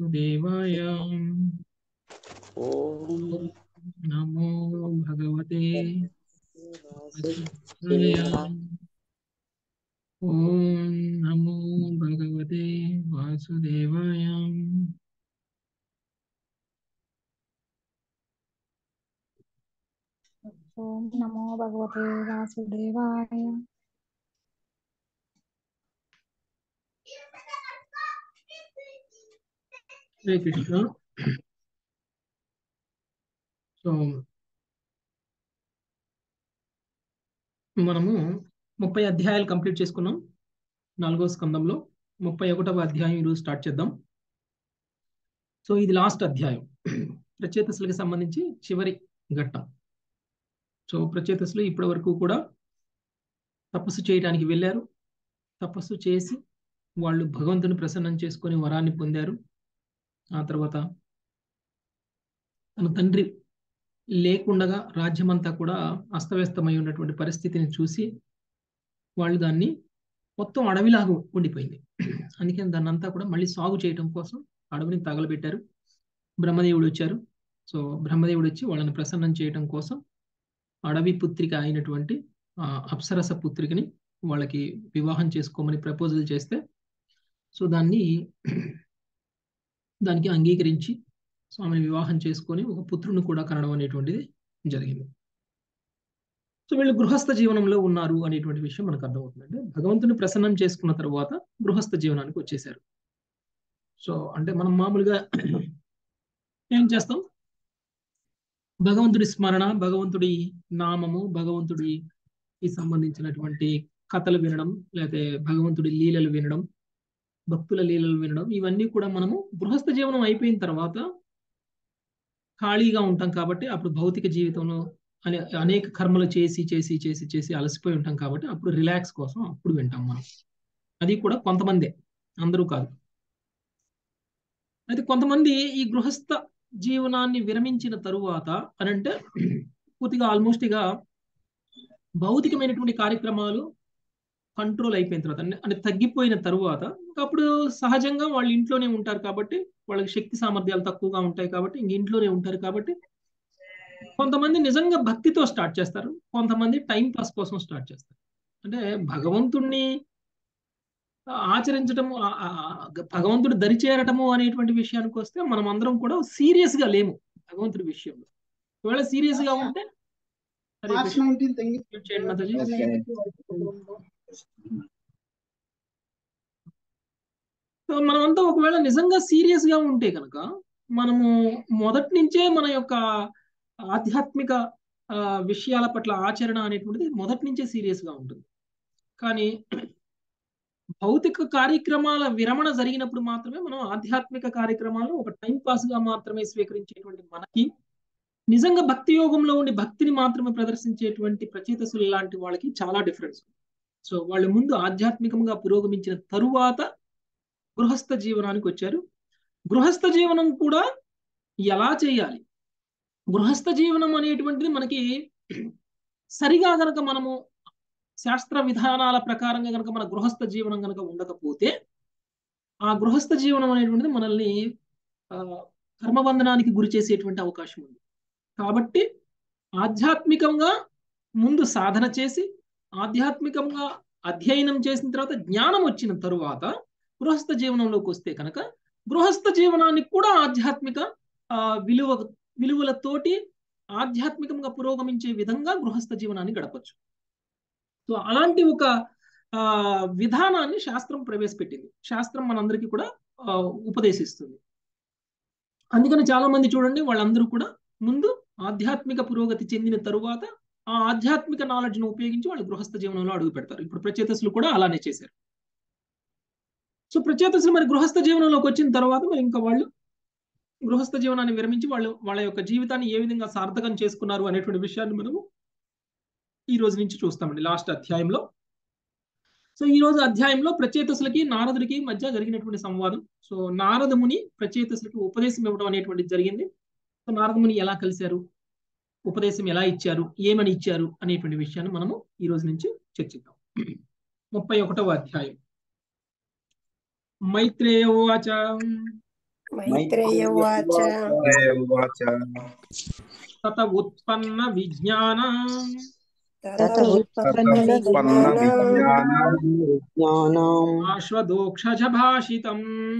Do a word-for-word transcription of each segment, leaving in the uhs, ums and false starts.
वासुदेवाय। ओम नमो भगवते वासुदेवाय। वासुदेवाय। ओम नमो भगवते वासुदेवाय। ओम नमो भगवते वासुदेवाय। हरे कृष्ण। సో మనము ముప్పై అధ్యాయాలు కంప్లీట్ చేసుకున్నాం. నాలుగో స్కందంలో ముప్పై ఒకటవ అధ్యాయం ఈరోజు స్టార్ట్ చేద్దాం. సో ఇది లాస్ట్ అధ్యాయం, ప్రచేతసులకు సంబంధించి చివరి ఘట్టం. సో ప్రచేతసులు ఇప్పటి వరకు కూడా తపస్సు చేయడానికి వెళ్ళారు. తపస్సు చేసి వాళ్ళు భగవంతుని ప్రసన్నం చేసుకొని వరాన్ని పొందారు. ఆ తర్వాత తన తండ్రి లేకుండగా రాజ్యమంతా కూడా అస్తవ్యస్తమై ఉన్నటువంటి పరిస్థితిని చూసి వాళ్ళు దాన్ని మొత్తం అడవిలాగా ఉండిపోయింది. అందుకని దాన్ని అంతా కూడా మళ్ళీ సాగు చేయడం కోసం అడవిని తగలబెట్టారు. బ్రహ్మదేవుడు వచ్చారు. సో బ్రహ్మదేవుడు వచ్చి వాళ్ళని ప్రసన్నం చేయడం కోసం అడవి పుత్రిక అయినటువంటి ఆ అప్సరస పుత్రికని వాళ్ళకి వివాహం చేసుకోమని ప్రపోజల్ చేస్తే సో దాన్ని దానికి అంగీకరించి స్వామిని వివాహం చేసుకొని ఒక పుత్రుని కూడా కనడం అనేటువంటిది జరిగింది. సో వీళ్ళు గృహస్థ జీవనంలో ఉన్నారు అనేటువంటి విషయం మనకు అర్థమవుతుంది. అంటే భగవంతుని ప్రసన్నం చేసుకున్న తర్వాత గృహస్థ జీవనానికి వచ్చేసారు. సో అంటే మనం మామూలుగా ఏం చేస్తాం, భగవంతుడి స్మరణ, భగవంతుడి నామము, భగవంతుడికి సంబంధించినటువంటి కథలు వినడం, లేకపోతే భగవంతుడి లీలలు వినడం, భక్తుల లీలలు వినడం, ఇవన్నీ కూడా మనము గృహస్థ జీవనం అయిపోయిన తర్వాత ఖాళీగా ఉంటాం కాబట్టి, అప్పుడు భౌతిక జీవితంలో అనే అనేక కర్మలు చేసి చేసి చేసి చేసి అలసిపోయి ఉంటాం కాబట్టి అప్పుడు రిలాక్స్ కోసం అప్పుడు వింటాం మనం. అది కూడా కొంతమందే, అందరూ కాదు. అయితే కొంతమంది ఈ గృహస్థ జీవనాన్ని విరమించిన తరువాత అని అంటే పూర్తిగా ఆల్మోస్ట్ ఇక భౌతికమైనటువంటి కార్యక్రమాలు కంట్రోల్ అయిపోయిన తర్వాత అంటే తగ్గిపోయిన తరువాత అప్పుడు సహజంగా వాళ్ళు ఇంట్లోనే ఉంటారు కాబట్టి వాళ్ళకి శక్తి సామర్థ్యాలు తక్కువగా ఉంటాయి కాబట్టి ఇంక ఇంట్లోనే ఉంటారు కాబట్టి కొంతమంది నిజంగా భక్తితో స్టార్ట్ చేస్తారు, కొంతమంది టైం పాస్ కోసం స్టార్ట్ చేస్తారు. అంటే భగవంతుణ్ణి ఆచరించటము, భగవంతుడు దరి చేరటము అనేటువంటి విషయానికి వస్తే మనం అందరం కూడా సీరియస్ గా లేము భగవంతుడి విషయంలో. ఒకవేళ సీరియస్ గా ఉంటే చేయండి మాతాజీ. సో మనమంతా ఒకవేళ నిజంగా సీరియస్ గా ఉంటే కనుక మనము మొదటి నుంచే మన యొక్క ఆధ్యాత్మిక విషయాల పట్ల ఆచరణ అనేటువంటిది మొదటి నుంచే సీరియస్ గా ఉంటుంది. కానీ భౌతిక కార్యక్రమాల విరమణ జరిగినప్పుడు మాత్రమే మనం ఆధ్యాత్మిక కార్యక్రమాలను ఒక టైం పాస్ గా మాత్రమే స్వీకరించేటువంటి మనకి నిజంగా భక్తి యోగంలో ఉండి భక్తిని మాత్రమే ప్రదర్శించేటువంటి ప్రచేతసులు లాంటి వాళ్ళకి చాలా డిఫరెన్స్. సో వాళ్ళు ముందు ఆధ్యాత్మికంగా పురోగమించిన తరువాత గృహస్థ జీవనానికి వచ్చారు. గృహస్థ జీవనం కూడా ఎలా చేయాలి, గృహస్థ జీవనం అనేటువంటిది మనకి సరిగా గనక మనము శాస్త్ర విధానాల ప్రకారంగా కనుక మన గృహస్థ జీవనం కనుక ఉండకపోతే ఆ గృహస్థ జీవనం అనేటువంటిది మనల్ని కర్మబంధనానికి గురి చేసేటువంటి అవకాశం ఉంది. కాబట్టి ఆధ్యాత్మికంగా ముందు సాధన చేసి ఆధ్యాత్మికంగా అధ్యయనం చేసిన తర్వాత జ్ఞానం వచ్చిన తరువాత గృహస్థ జీవనంలోకి వస్తే కనుక గృహస్థ జీవనానికి కూడా ఆధ్యాత్మిక విలువ విలువలతోటి ఆధ్యాత్మికంగా పురోగమించే విధంగా గృహస్థ జీవనాన్ని గడపచ్చు. సో అలాంటి ఒక ఆ విధానాన్ని శాస్త్రం ప్రవేశపెట్టింది. శాస్త్రం మనందరికీ కూడా ఉపదేశిస్తుంది. అందుకని చాలా మంది చూడండి, వాళ్ళందరూ కూడా ముందు ఆధ్యాత్మిక పురోగతి చెందిన తరువాత ఆ ఆధ్యాత్మిక నాలెడ్జ్ ను ఉపయోగించి వాళ్ళు గృహస్థ జీవనంలో అడుగు పెడతారు. ఇప్పుడు ప్రచేతసులు కూడా అలానే చేశారు. సో ప్రచేతసులు మరి గృహస్థ జీవనంలోకి వచ్చిన తర్వాత మరి ఇంకా వాళ్ళు గృహస్థ జీవనాన్ని విరమించి వాళ్ళు వాళ్ళ యొక్క జీవితాన్ని ఏ విధంగా సార్థకం చేసుకున్నారు అనేటువంటి విషయాన్ని మనము ఈ రోజు నుంచి చూస్తామండి లాస్ట్ అధ్యాయంలో. సో ఈ రోజు అధ్యాయంలో ప్రచేతసులకి నారదుడికి మధ్య జరిగినటువంటి సంవాదం. సో నారద ముని ప్రచేతసులకి ఉపదేశం ఇవ్వడం అనేటువంటిది జరిగింది. సో నారద ముని ఎలా కలిశారు, ఉపదేశం ఎలా ఇచ్చారు, ఏమని ఇచ్చారు అనేటువంటి విషయాన్ని మనము ఈ రోజు నుంచి చర్చిద్దాం. ముప్పై ఒకటవ అధ్యాయం. మైత్రేయోవాచ మైత్రేయ ఉవాచ ఉవాచ తత ఉత్పన్న విజ్ఞాన తత ఉత్పన్న విజ్ఞానం జ్ఞానం ఆశ్వదోక్షజ భాషితం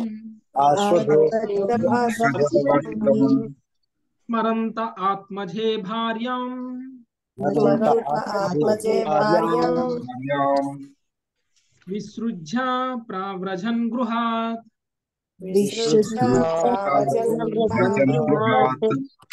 ఆశ్వదోక్షజభాషితం స్మరంత ఆత్మజే భార్యాం స్మరంత ఆత్మజే భార్యాం విసృజ్య ప్రావ్రజన్ గృహాత్. విసృజ్య ప్రావ్రజన్ గృహాత్.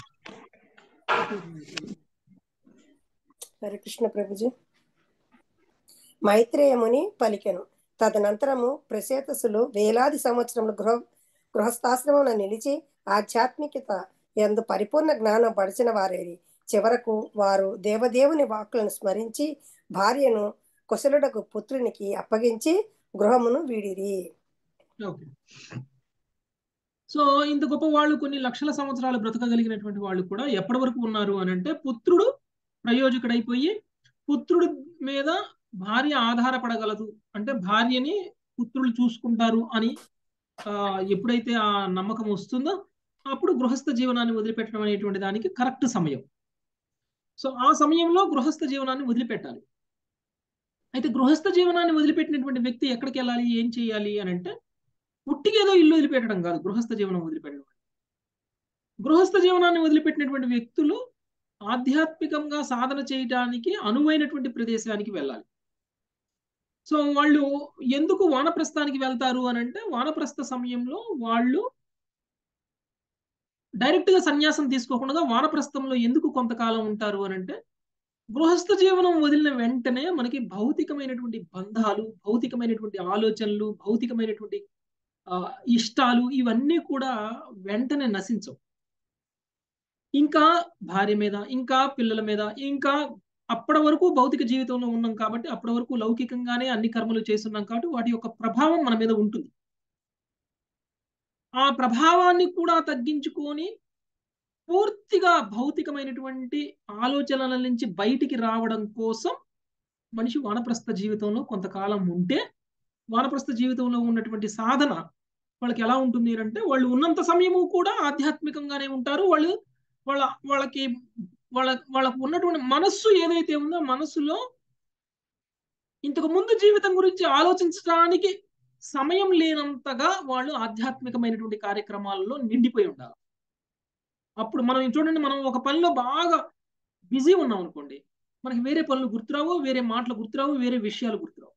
హరే కృష్ణ ప్రభుజీ. మైత్రేయ ముని పలికెను. తదనంతరము ప్రసేతసులు వేలాది సంవత్సరములు గృహ గృహస్థాశ్రమమున నిలిచి ఆధ్యాత్మికత యందు పరిపూర్ణ జ్ఞానం పడిచిన వారేరి. చివరకు వారు దేవదేవుని వాక్కులను స్మరించి భార్యను కుశలుడకు పుత్రునికి అప్పగించి గృహమును వీడిరి. ఓకే. సో ఇంత గొప్ప వాళ్ళు కొన్ని లక్షల సంవత్సరాలు బ్రతకగలిగినటువంటి వాళ్ళు కూడా ఎప్పటి వరకు ఉన్నారు అని అంటే, పుత్రుడు ప్రయోజకుడైపోయి పుత్రుడి మీద భార్య ఆధారపడగలదు, అంటే భార్యని పుత్రులు చూసుకుంటారు అని ఆ ఎప్పుడైతే ఆ నమ్మకం వస్తుందో అప్పుడు గృహస్థ జీవనాన్ని వదిలిపెట్టడం అనేటువంటి దానికి కరెక్ట్ సమయం. సో ఆ సమయంలో గృహస్థ జీవనాన్ని వదిలిపెట్టాలి. అయితే గృహస్థ జీవనాన్ని వదిలిపెట్టినటువంటి వ్యక్తి ఎక్కడికి వెళ్ళాలి, ఏం చేయాలి అని అంటే, పుట్టికేదో ఇల్లు వదిలిపెట్టడం కాదు గృహస్థ జీవనం వదిలిపెట్టడం. గృహస్థ జీవనాన్ని వదిలిపెట్టినటువంటి వ్యక్తులు ఆధ్యాత్మికంగా సాధన చేయడానికి అనువైనటువంటి ప్రదేశానికి వెళ్ళాలి. సో వాళ్ళు ఎందుకు వానప్రస్థానికి వెళ్తారు అని అంటే, వానప్రస్థ సమయంలో వాళ్ళు డైరెక్ట్ గా సన్యాసం తీసుకోకుండా వానప్రస్థంలో ఎందుకు కొంతకాలం ఉంటారు అని అంటే, గృహస్థ జీవనం వదిలిన వెంటనే మనకి భౌతికమైనటువంటి బంధాలు, భౌతికమైనటువంటి ఆలోచనలు, భౌతికమైనటువంటి ఆ ఇష్టాలు ఇవన్నీ కూడా వెంటనే నశించవు. ఇంకా భార్య మీద, ఇంకా పిల్లల మీద, ఇంకా అప్పటి వరకు భౌతిక జీవితంలో ఉన్నాం కాబట్టి, అప్పటి వరకు లౌకికంగానే అన్ని కర్మలు చేస్తున్నాం కాబట్టి వాటి యొక్క ప్రభావం మన మీద ఉంటుంది. ఆ ప్రభావాన్ని కూడా తగ్గించుకొని పూర్తిగా భౌతికమైనటువంటి ఆలోచనల నుంచి బయటికి రావడం కోసం మనిషి వానప్రస్థ జీవితంలో కొంతకాలం ఉంటే, వానప్రస్థ జీవితంలో ఉన్నటువంటి సాధన వాళ్ళకి ఎలా ఉంటుంది అంటే, వాళ్ళు ఉన్నంత సమయము కూడా ఆధ్యాత్మికంగానే ఉంటారు. వాళ్ళు వాళ్ళ వాళ్ళకి వాళ్ళ వాళ్ళకు ఉన్నటువంటి మనస్సు ఏదైతే ఉందో మనస్సులో ఇంతకు ముందు జీవితం గురించి ఆలోచించడానికి సమయం లేనంతగా వాళ్ళు ఆధ్యాత్మికమైనటువంటి కార్యక్రమాలలో నిండిపోయి ఉండాలి. అప్పుడు మనం చూడండి, మనం ఒక పనిలో బాగా బిజీ ఉన్నాం అనుకోండి, మనకి వేరే పనులు గుర్తురావు, వేరే మాటలు గుర్తురావు, వేరే విషయాలు గుర్తురావు.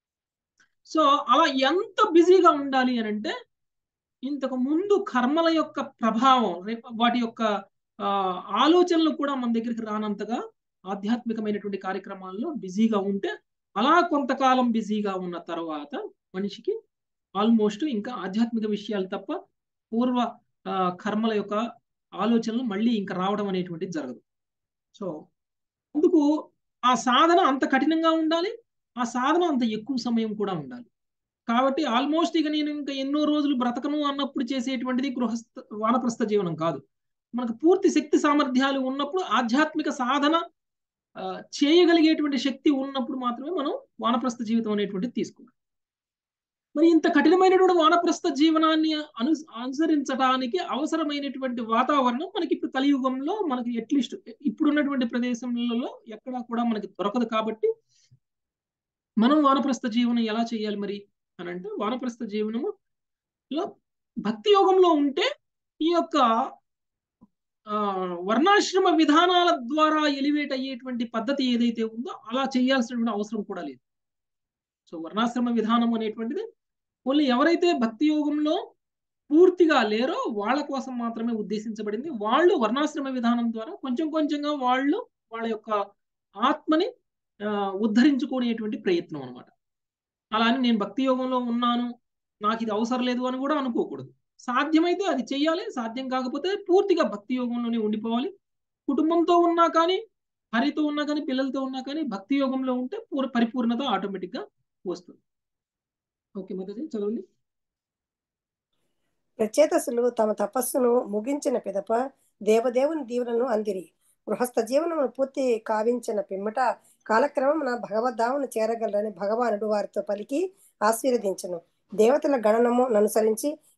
సో అలా ఎంత బిజీగా ఉండాలి అని అంటే, ఇంతకు ముందు కర్మల యొక్క ప్రభావం, వాటి యొక్క ఆ ఆలోచనలు కూడా మన దగ్గరికి రానంతగా ఆధ్యాత్మికమైనటువంటి కార్యక్రమాల్లో బిజీగా ఉంటే, అలా కొంతకాలం బిజీగా ఉన్న తర్వాత మనిషికి ఆల్మోస్ట్ ఇంకా ఆధ్యాత్మిక విషయాలు తప్ప పూర్వ కర్మల యొక్క ఆలోచనలు మళ్ళీ ఇంకా రావడం అనేటువంటిది జరగదు. సో అందుకు ఆ సాధన అంత కఠినంగా ఉండాలి, ఆ సాధన అంత ఎక్కువ సమయం కూడా ఉండాలి. కాబట్టి ఆల్మోస్ట్ ఇక నేను ఇంకా ఎన్నో రోజులు బ్రతకను అన్నప్పుడు చేసేటువంటిది గృహస్థ వానప్రస్థ జీవనం కాదు. మనకు పూర్తి శక్తి సామర్థ్యాలు ఉన్నప్పుడు, ఆధ్యాత్మిక సాధన చేయగలిగేటువంటి శక్తి ఉన్నప్పుడు మాత్రమే మనం వానప్రస్థ జీవితం అనేటువంటిది తీసుకున్నాం. మరి ఇంత కఠినమైనటువంటి వానప్రస్థ జీవనాన్ని అను అనుసరించడానికి అవసరమైనటువంటి వాతావరణం మనకి ఇప్పుడు కలియుగంలో మనకి అట్లీస్ట్ ఇప్పుడున్నటువంటి ప్రదేశంలో ఎక్కడా కూడా మనకి దొరకదు. కాబట్టి మనం వానప్రస్థ జీవనం ఎలా చేయాలి మరి అని అంటే, వానప్రస్థ జీవనంలో భక్తి యోగంలో ఉంటే ఈ యొక్క ఆ వర్ణాశ్రమ విధానాల ద్వారా ఎలివేట్ అయ్యేటువంటి పద్ధతి ఏదైతే ఉందో అలా చేయాల్సినటువంటి అవసరం కూడా లేదు. సో వర్ణాశ్రమ విధానం అనేటువంటిది ఓన్లీ ఎవరైతే భక్తి యోగంలో పూర్తిగా లేరో వాళ్ళ కోసం మాత్రమే ఉద్దేశించబడింది. వాళ్ళు వర్ణాశ్రమ విధానం ద్వారా కొంచెం కొంచెంగా వాళ్ళు వాళ్ళ యొక్క ఆత్మని ఉద్ధరించుకునేటువంటి ప్రయత్నం అనమాట. అలా అని నేను భక్తి యోగంలో ఉన్నాను, నాకు ఇది అవసరం లేదు అని కూడా అనుకోకూడదు. సాధ్యమైతే అది చెయ్యాలి, సాధ్యం కాకపోతే పూర్తిగా భక్తి యోగంలోనే ఉండిపోవాలి. కుటుంబంతో ఉన్నా కానీ, హరితో ఉన్నా కానీ, పిల్లలతో ఉన్నా కానీ భక్తి యోగంలో ఉంటే పూర్ పరిపూర్ణత ఆటోమేటిక్గా వస్తుంది. ఓకే మాతాజీ చదవండి. ప్రచేతసులు తమ తపస్సును ముగించిన పిదప దేవదేవుని దీవులను అందిరి. గృహస్థ జీవనమును పూర్తి కావించిన పిమ్మట కాలక్రమమున భగవద్ధామును చేరగలరని భగవానుడు వారితో పలికి ఆశీర్వదించను. దేవతల గణనము అనుసరించి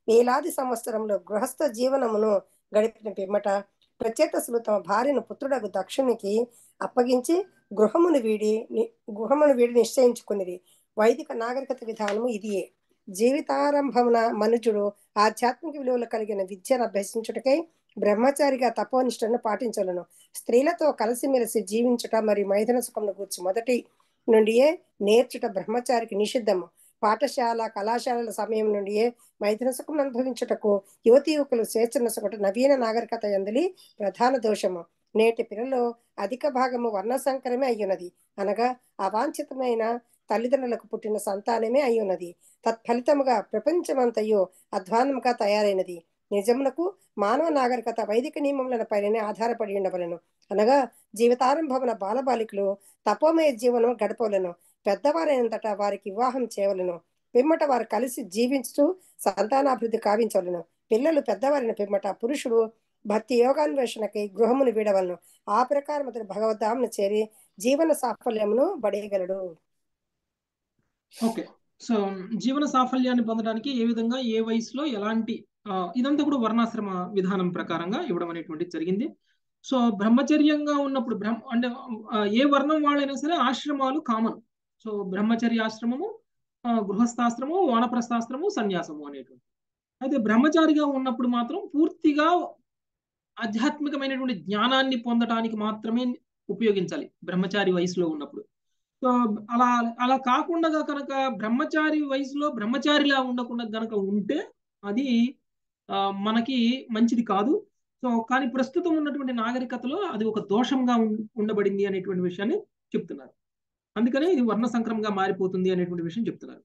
వేలాది సంవత్సరంలో గృహస్థ జీవనమును గడిపిన పిమ్మట ప్రచేతసులు తమ భార్యను పుత్రుడకు దక్షునికి అప్పగించి గృహమును వీడి ని- గృహమును వీడి నిశ్చయించుకునిది. వైదిక నాగరికత విధానము ఇదియే. జీవితారంభమున మనుజుడు ఆధ్యాత్మిక విలువలు కలిగిన విద్యను అభ్యసించుటకై బ్రహ్మచారిగా తపోనిష్టను పాటించలను. స్త్రీలతో కలిసిమెలిసి జీవించుట మరియు మైథున సుఖమును గూర్చి మొదటి నుండియే నేర్చుట బ్రహ్మచారికి నిషిద్ధము. పాఠశాల కళాశాలల సమయం నుండియే మైథున సుఖం అనుభవించుటకు యువతి యువకులు స్వేచ్ఛను సొగట నవీన నాగరికత ఎందలి ప్రధాన దోషము. నేటి పిల్లలు అధిక భాగము వర్ణ సంకరమే అయ్యున్నది, అనగా అవాంఛితమైన తల్లిదండ్రులకు పుట్టిన సంతానమే అయ్యున్నది. తత్ఫలితముగా ప్రపంచమంతయు అధ్వానముగా తయారైనది. నిజమునకు మానవ నాగరికత వైదిక నియమముల పైనే ఆధారపడి ఉండవలను, అనగా జీవితారంభమున బాలబాలికలు తపోమయ జీవనం గడపవలను. పెద్దవారైనంతటా వారికి వివాహం చేయవలను. పిమ్మట వారు కలిసి జీవించుతూ సంతానాభివృద్ధి కావించవలను. పిల్లలు పెద్దవారిన పిమ్మట పురుషుడు భక్తి యోగాన్వేషణకై గృహమును వీడవలను. ఆ ప్రకారం అతను భగవద్ధామును చేరి జీవన సాఫల్యమును బడేయగలడు. ఓకే. సో జీవన సాఫల్యాన్ని పొందడానికి ఏ విధంగా ఏ వయసులో ఎలాంటి ఆ, ఇదంతా కూడా వర్ణాశ్రమ విధానం ప్రకారంగా ఇవ్వడం అనేటువంటిది జరిగింది. సో బ్రహ్మచర్యంగా ఉన్నప్పుడు బ్రహ్మ అంటే ఆ, ఏ వర్ణం వాళ్ళైనా సరే ఆశ్రమాలు కామన్. సో బ్రహ్మచర్య ఆశ్రమము, ఆ, గృహస్థాశ్రమము, వానప్రస్థాశ్రమము, సన్యాసము అనేటువంటి. అయితే బ్రహ్మచారిగా ఉన్నప్పుడు మాత్రం పూర్తిగా ఆధ్యాత్మికమైనటువంటి జ్ఞానాన్ని పొందడానికి మాత్రమే ఉపయోగించాలి బ్రహ్మచారి వయసులో ఉన్నప్పుడు. సో అలా అలా కాకుండా కనుక బ్రహ్మచారి వయసులో బ్రహ్మచారిలా ఉండకుండా కనుక ఉంటే అది ఆ, మనకి మంచిది కాదు. సో కానీ ప్రస్తుతం ఉన్నటువంటి నాగరికతలో అది ఒక దోషంగా ఉం- ఉండబడింది అనేటువంటి విషయాన్ని చెప్తున్నారు. అందుకనే ఇది వర్ణ సంక్రమంగా మారిపోతుంది అనేటువంటి విషయం చెప్తున్నారు.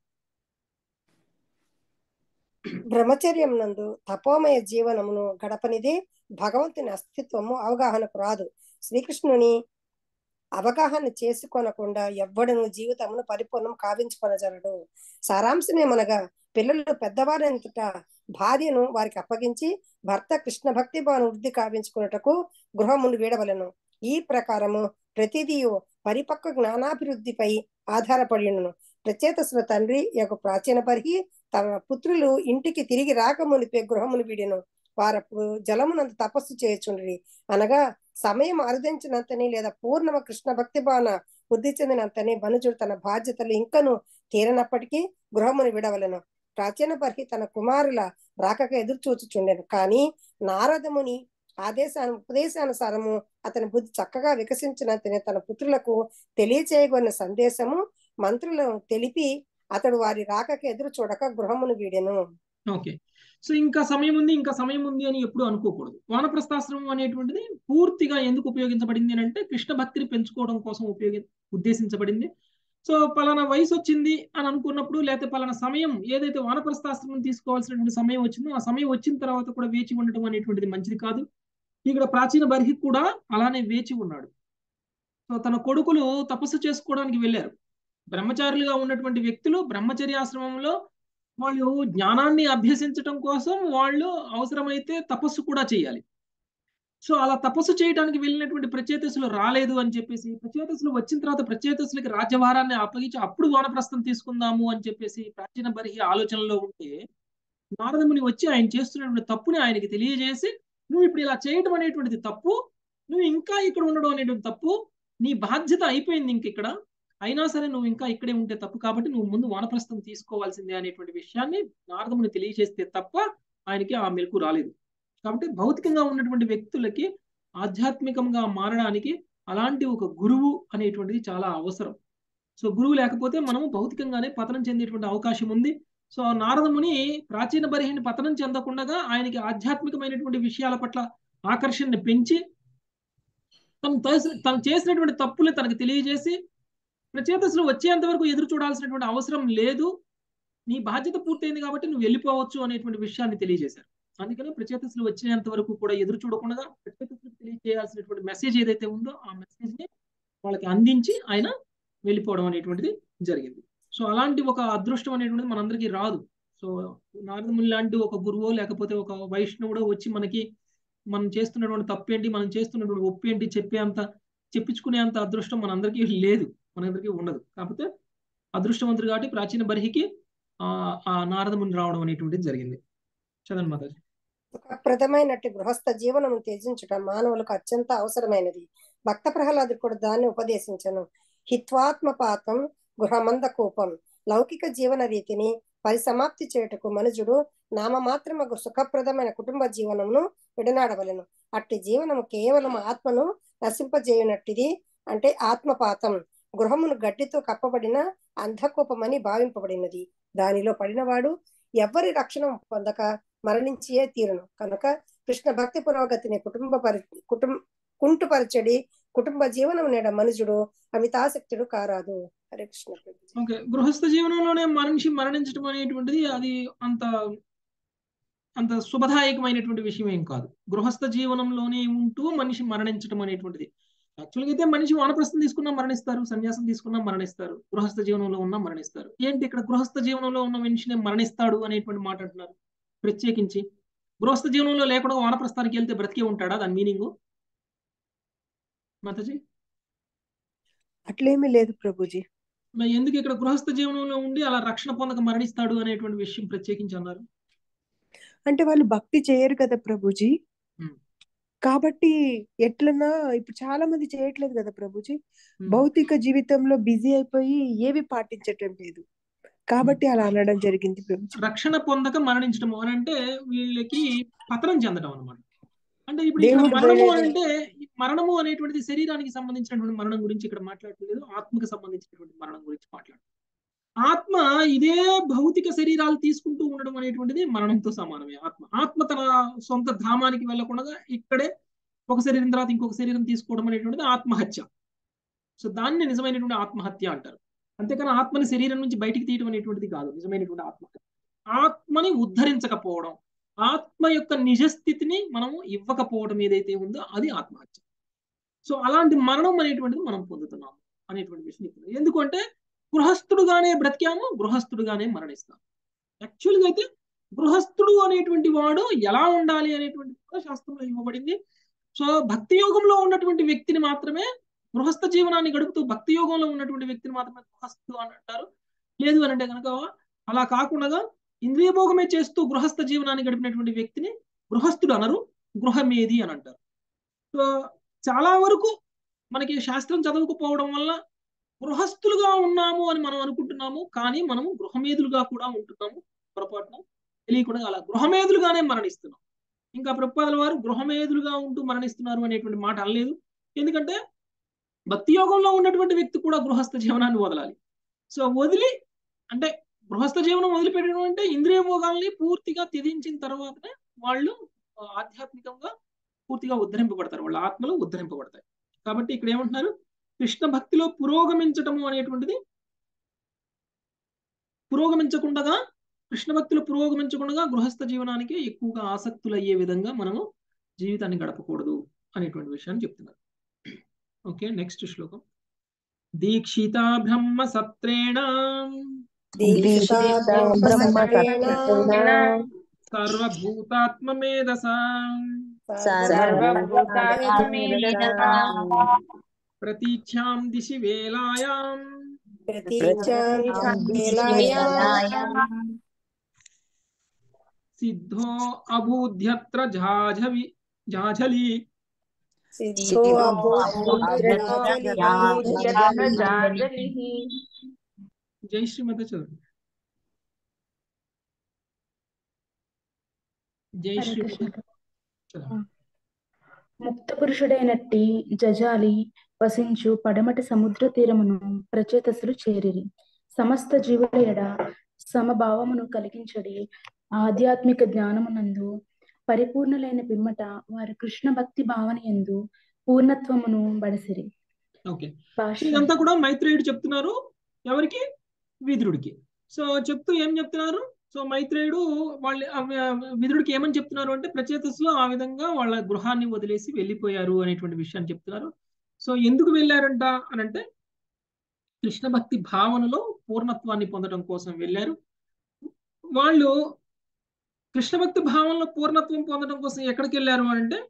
బ్రహ్మచర్యం నందు తపోమయ జీవనమును గడపనిదే భగవంతుని అస్తిత్వము అవగాహనకు రాదు. శ్రీకృష్ణుని అవగాహన చేసుకొనకుండా ఎవ్వడను జీవితమును పరిపూర్ణం కావించుకొనజలడు. సారాంశమేమనగా పిల్లలు పెద్దవారంతట భార్యను వారికి అప్పగించి భర్త కృష్ణ భక్తి భావన వృద్ధి కావించుకున్నటకు గృహమును వీడవలను. ఈ ప్రకారము ప్రతిదియు పరిపక్వ జ్ఞానాభివృద్ధిపై ఆధారపడి ఉండును. ప్రచేతసుల తండ్రి యొక్క ప్రాచీన పరిహి తన పుత్రులు ఇంటికి తిరిగి రాకమునిపే గృహమును వీడెను. వారప్పుడు జలమునందు తపస్సు చేయుచుండ్రి, అనగా సమయం అరుదించినంతని లేదా పూర్ణమ కృష్ణ భక్తి భావన వృద్ధి చెందినంతని మనుజుడు తన బాధ్యతలు ఇంకను తీరనప్పటికీ గృహమును విడవలను. ప్రాచీన పరిహి తన కుమారుల రాకక ఎదురు చూచుచుండెను. కానీ నారదముని ఆదేశాను ఉపదేశానుసారము అతని బుద్ధి చక్కగా వికసించినంతనే తన పుత్రులకు తెలియచేయగొన్న సందేశము మంత్రులను తెలిపి అతడు వారి రాకక ఎదురు చూడక గృహమును వీడెను. ఓకే. సో ఇంకా సమయం ఉంది ఇంకా సమయం ఉంది అని ఎప్పుడు అనుకోకూడదు. వానప్రస్థాశ్రమం అనేటువంటిది పూర్తిగా ఎందుకు ఉపయోగించబడింది అని అంటే కృష్ణ భక్తిని పెంచుకోవడం కోసం ఉపయోగి ఉద్దేశించబడింది. సో పలానా వయసు వచ్చింది అని అనుకున్నప్పుడు లేకపోతే పలానా సమయం ఏదైతే వానప్రస్థాశ్రమం తీసుకోవాల్సినటువంటి సమయం వచ్చిందో ఆ సమయం వచ్చిన తర్వాత కూడా వేచి ఉండటం అనేటువంటిది మంచిది కాదు. ఇక్కడ ప్రాచీన బర్హి కూడా అలానే వేచి ఉన్నాడు. సో తన కొడుకులు తపస్సు చేసుకోవడానికి వెళ్ళారు. బ్రహ్మచారులుగా ఉన్నటువంటి వ్యక్తులు బ్రహ్మచర్యాశ్రమంలో వాళ్ళు జ్ఞానాన్ని అభ్యసించటం కోసం వాళ్ళు అవసరమైతే తపస్సు కూడా చేయాలి. సో అలా తపస్సు చేయడానికి వెళ్ళినటువంటి ప్రచేతసులు రాలేదు అని చెప్పేసి ప్రచేతసులు వచ్చిన తర్వాత ప్రచేతసులకి రాజ్యభారాన్ని అప్పగించి అప్పుడు వానప్రస్థం తీసుకుందాము అని చెప్పేసి ప్రాచీన బర్హి ఆలోచనలో ఉంటే నారదముని వచ్చి ఆయన చేస్తున్నటువంటి తప్పుని ఆయనకి తెలియజేసి నువ్వు ఇప్పుడు ఇలా చేయడం అనేటువంటిది తప్పు, నువ్వు ఇంకా ఇక్కడ ఉండడం అనేటువంటి తప్పు, నీ బాధ్యత అయిపోయింది ఇంక ఇక్కడ, అయినా సరే నువ్వు ఇంకా ఇక్కడే ఉంటే తప్పు, కాబట్టి నువ్వు ముందు వానప్రస్థం తీసుకోవాల్సిందే అనేటువంటి విషయాన్ని నారదముని తెలియజేస్తే తప్ప ఆయనకి ఆ మెలకు రాలేదు. కాబట్టి భౌతికంగా ఉన్నటువంటి వ్యక్తులకి ఆధ్యాత్మికంగా మారడానికి అలాంటి ఒక గురువు అనేటువంటిది చాలా అవసరం. సో గురువు లేకపోతే మనము భౌతికంగానే పతనం చెందేటువంటి అవకాశం ఉంది. సో నారదముని ప్రాచీన బర్హిని పతనం చెందకుండా ఆయనకి ఆధ్యాత్మికమైనటువంటి విషయాల పట్ల ఆకర్షణని పెంచి తను తను చేసినటువంటి తప్పుల్ని తనకు తెలియజేసి ప్రచేతసులు వచ్చేంత వరకు ఎదురు చూడాల్సినటువంటి అవసరం లేదు, నీ బాధ్యత పూర్తయింది కాబట్టి నువ్వు వెళ్ళిపోవచ్చు అనేటువంటి విషయాన్ని తెలియజేశారు. అందుకని ప్రచేతసులు వచ్చేంత వరకు కూడా ఎదురు చూడకుండా ప్రచేతసులకు తెలియజేయాల్సినటువంటి మెసేజ్ ఏదైతే ఉందో ఆ మెసేజ్ ని వాళ్ళకి అందించి ఆయన వెళ్ళిపోవడం అనేటువంటిది జరిగింది. సో అలాంటి ఒక అదృష్టం అనేటువంటిది మనందరికీ రాదు. సో నారదముని లాంటి ఒక గురువో లేకపోతే ఒక వైష్ణవుడో వచ్చి మనకి మనం చేస్తున్నటువంటి తప్పేంటి మనం చేస్తున్నటువంటి ఒప్పు ఏంటి చెప్పేంత చెప్పించుకునేంత అదృష్టం మనందరికీ లేదు, మనందరికీ ఉండదు. కాకపోతే అదృష్టవంతుడు కాబట్టి ప్రాచీన బర్హికి ఆ ఆ నారదముని రావడం అనేటువంటిది జరిగింది. చదవండి మాతాజీ. సుఖప్రదమైనట్టు గృహస్థ జీవనము త్యజించటం మానవులకు అత్యంత అవసరమైనది. భక్త ప్రహ్లాదుడు కూడా దాన్ని ఉపదేశించను. హిత్వాత్మపాతం గృహమంద కూపం. లౌకిక జీవన రీతిని పరిసమాప్తి చేయుటకు మనుజుడు నామమాత్రమగు సుఖప్రదమైన కుటుంబ జీవనమును విడనాడవలెను. అట్టి జీవనము కేవలం ఆత్మను నశింపజేయునట్టిది. అంటే ఆత్మపాతం గృహమును గడ్డితో కప్పబడిన అంధకూపమని భావింపబడినది. దానిలో పడినవాడు ఎవ్వరి రక్షణ పొందక మరణించియే తీరును. కనుక కృష్ణ భక్తి పురోగతిని కుటుంబ పరి కుటుంబ కుంటుపరచడి కుటుంబ జీవనం నేడ మనుజుడు అమితాసక్తుడు కారాదు. హరే కృష్ణ. ఓకే, గృహస్థ జీవనంలోనే మనిషి మరణించడం అనేటువంటిది అది అంత అంత శుభదాయకమైనటువంటి విషయం ఏం కాదు. గృహస్థ జీవనంలోనే ఉంటూ మనిషి మరణించడం అనేటువంటిది యాక్చువల్గా అయితే మనిషి వానప్రస్థం తీసుకున్నా మరణిస్తారు, సన్యాసం తీసుకున్నా మరణిస్తారు, గృహస్థ జీవనంలో ఉన్నా మరణిస్తారు. ఏంటి ఇక్కడ గృహస్థ జీవనంలో ఉన్న మనిషిని మరణిస్తాడు అనేటువంటి మాట అంటున్నారు ప్రత్యేకించి? గృహస్థ జీవనంలో లేకుండా వానప్రస్థానికి వెళ్తే బ్రతికే ఉంటాడా? దాని మీనింగ్ మాతాజీ అట్లేమీ లేదు ప్రభుజీ. మరి ఎందుకు ఇక్కడ గృహస్థ జీవనంలో ఉండి అలా రక్షణ పొందక మరణిస్తాడు అనేటువంటి విషయం ప్రత్యేకించి అన్నారు? అంటే వాళ్ళు భక్తి చేయరు కదా ప్రభుజీ. ఉమ్, కాబట్టి ఎట్లన్నా ఇప్పుడు చాలా మంది చేయట్లేదు కదా ప్రభుజీ. ఉమ్, భౌతిక జీవితంలో బిజీ అయిపోయి ఏవి పాటించటం లేదు. కాబట్టి అలా అనడం జరిగింది ప్రభుజీ. రక్షణ పొందక మరణించడం అని అంటే వీళ్ళకి పతనం చెందడం అనమాట. అంటే ఇప్పుడు ఇక్కడ దేవుడు మరణము వేరే- అంటే మరణము అనేటువంటిది శరీరానికి సంబంధించినటువంటి మరణం గురించి ఇక్కడ మాట్లాడలేదు, ఆత్మకు సంబంధించినటువంటి మరణం గురించి మాట్లాడు. ఆత్మ ఇదే భౌతిక శరీరాలు తీసుకుంటూ ఉండడం అనేటువంటిది మరణంతో సమానమే. ఆత్మ ఆత్మ తన సొంత ధామానికి వెళ్ళకుండా ఇక్కడే ఒక శరీరం తర్వాత ఇంకొక శరీరం తీసుకోవడం అనేటువంటిది ఆత్మహత్య. సో దాన్ని నిజమైనటువంటి ఆత్మహత్య అంటారు. అంతేకాని ఆత్మని శరీరం నుంచి బయటికి తీయడం అనేటువంటిది కాదు నిజమైనటువంటి ఆత్మహత్య. ఆత్మని ఉద్ధరించకపోవడం, ఆత్మ యొక్క నిజస్థితిని మనము ఇవ్వకపోవడం ఏదైతే ఉందో అది ఆత్మహత్య. సో అలాంటి మరణం అనేటువంటిది మనం పొందుతున్నాము అనేటువంటి విషయం చెప్తున్నాం. ఎందుకంటే గృహస్థుడుగానే బ్రతికాము, గృహస్థుడుగానే మరణిస్తాం. యాక్చువల్గా అయితే గృహస్థుడు అనేటువంటి వాడు ఎలా ఉండాలి అనేటువంటి కూడా శాస్త్రంలో ఇవ్వబడింది. సో భక్తి యోగంలో ఉన్నటువంటి వ్యక్తిని మాత్రమే, గృహస్థ జీవనాన్ని గడుపుతూ భక్తి యోగంలో ఉన్నటువంటి వ్యక్తిని మాత్రమే గృహస్థుడు అని అంటారు. లేదు అని అంటే కనుక అలా కాకుండా ఇంద్రియ భోగమే చేస్తూ గృహస్థ జీవనాన్ని గడిపినటువంటి వ్యక్తిని గృహస్థుడు అనరు, గృహమేది అని అంటారు. సో చాలా వరకు మనకి శాస్త్రం చదవకపోవడం వల్ల గృహస్థులుగా ఉన్నాము అని మనం అనుకుంటున్నాము, కానీ మనము గృహమేదులుగా కూడా ఉంటున్నాము. పొరపాటున తెలియకుండా అలా గృహమేదులుగానే మరణిస్తున్నాం. ఇంకా ప్రభుపాదుల వారు గృహమేదులుగా ఉంటూ మరణిస్తున్నారు అనేటువంటి మాట అనలేదు. ఎందుకంటే భక్తి యోగంలో ఉన్నటువంటి వ్యక్తి కూడా గృహస్థ జీవనాన్ని వదలాలి. సో వదిలి అంటే గృహస్థ జీవనం వదిలిపెట్టడం అంటే ఇంద్రియ భోగాల్ని పూర్తిగా త్యజించిన తర్వాతనే వాళ్ళు ఆధ్యాత్మికంగా పూర్తిగా ఉద్ధరింపబడతారు, వాళ్ళ ఆత్మలు ఉద్ధరింపబడతాయి. కాబట్టి ఇక్కడ ఏమంటున్నారు, కృష్ణ భక్తిలో పురోగమించటము అనేటువంటిది పురోగమించకుండా కృష్ణ భక్తిలో పురోగమించకుండా గృహస్థ జీవనానికి ఎక్కువగా ఆసక్తులు అయ్యే విధంగా మనము జీవితాన్ని గడపకూడదు అనేటువంటి విషయాన్ని చెప్తున్నారు. ఓకే, నెక్స్ట్ శ్లోకం. దీక్షిత బ్రహ్మ సత్రేణ సర్వభూతాత్మమేధస ప్రతీచ్ఛాం దిశి వేలాయాం సిద్ధో అబూధ్యత్ర జాఝవి జాఝలి. జై శ్రీమత చదువు. జై శ్రీమత చదువు. ముక్త పురుషుడైనట్టి జజాలి వసించు పడమటి సముద్ర తీరమును ప్రచేతసులు చేరిరి. సమస్త జీవుల ఎడ సమభావమును కలిగించడి ఆధ్యాత్మిక జ్ఞానమునందు పరిపూర్ణులైన పిమ్మట వారి కృష్ణ భక్తి భావన యందు పూర్ణత్వమును బడసిరి. ఓకే, ఇదంతా కూడా మైత్రేయుడు చెప్తున్నారు. ఎవరికి? విదురుడికి. సో చెప్తూ ఏం చెప్తున్నారు, సో మైత్రేయుడు వాళ్ళ విదురుడికి ఏమని చెప్తున్నారు అంటే ప్రచేతస్సులో ఆ విధంగా వాళ్ళ గృహాన్ని వదిలేసి వెళ్ళిపోయారు అనేటువంటి విషయాన్ని చెప్తున్నారు. సో ఎందుకు వెళ్ళారంట అని అంటే కృష్ణ భక్తి భావనలో పూర్ణత్వాన్ని పొందడం కోసం వెళ్ళారు. వాళ్ళు కృష్ణ భక్తి భావనలో పూర్ణత్వం పొందడం కోసం ఎక్కడికి వెళ్ళారు అని అంటే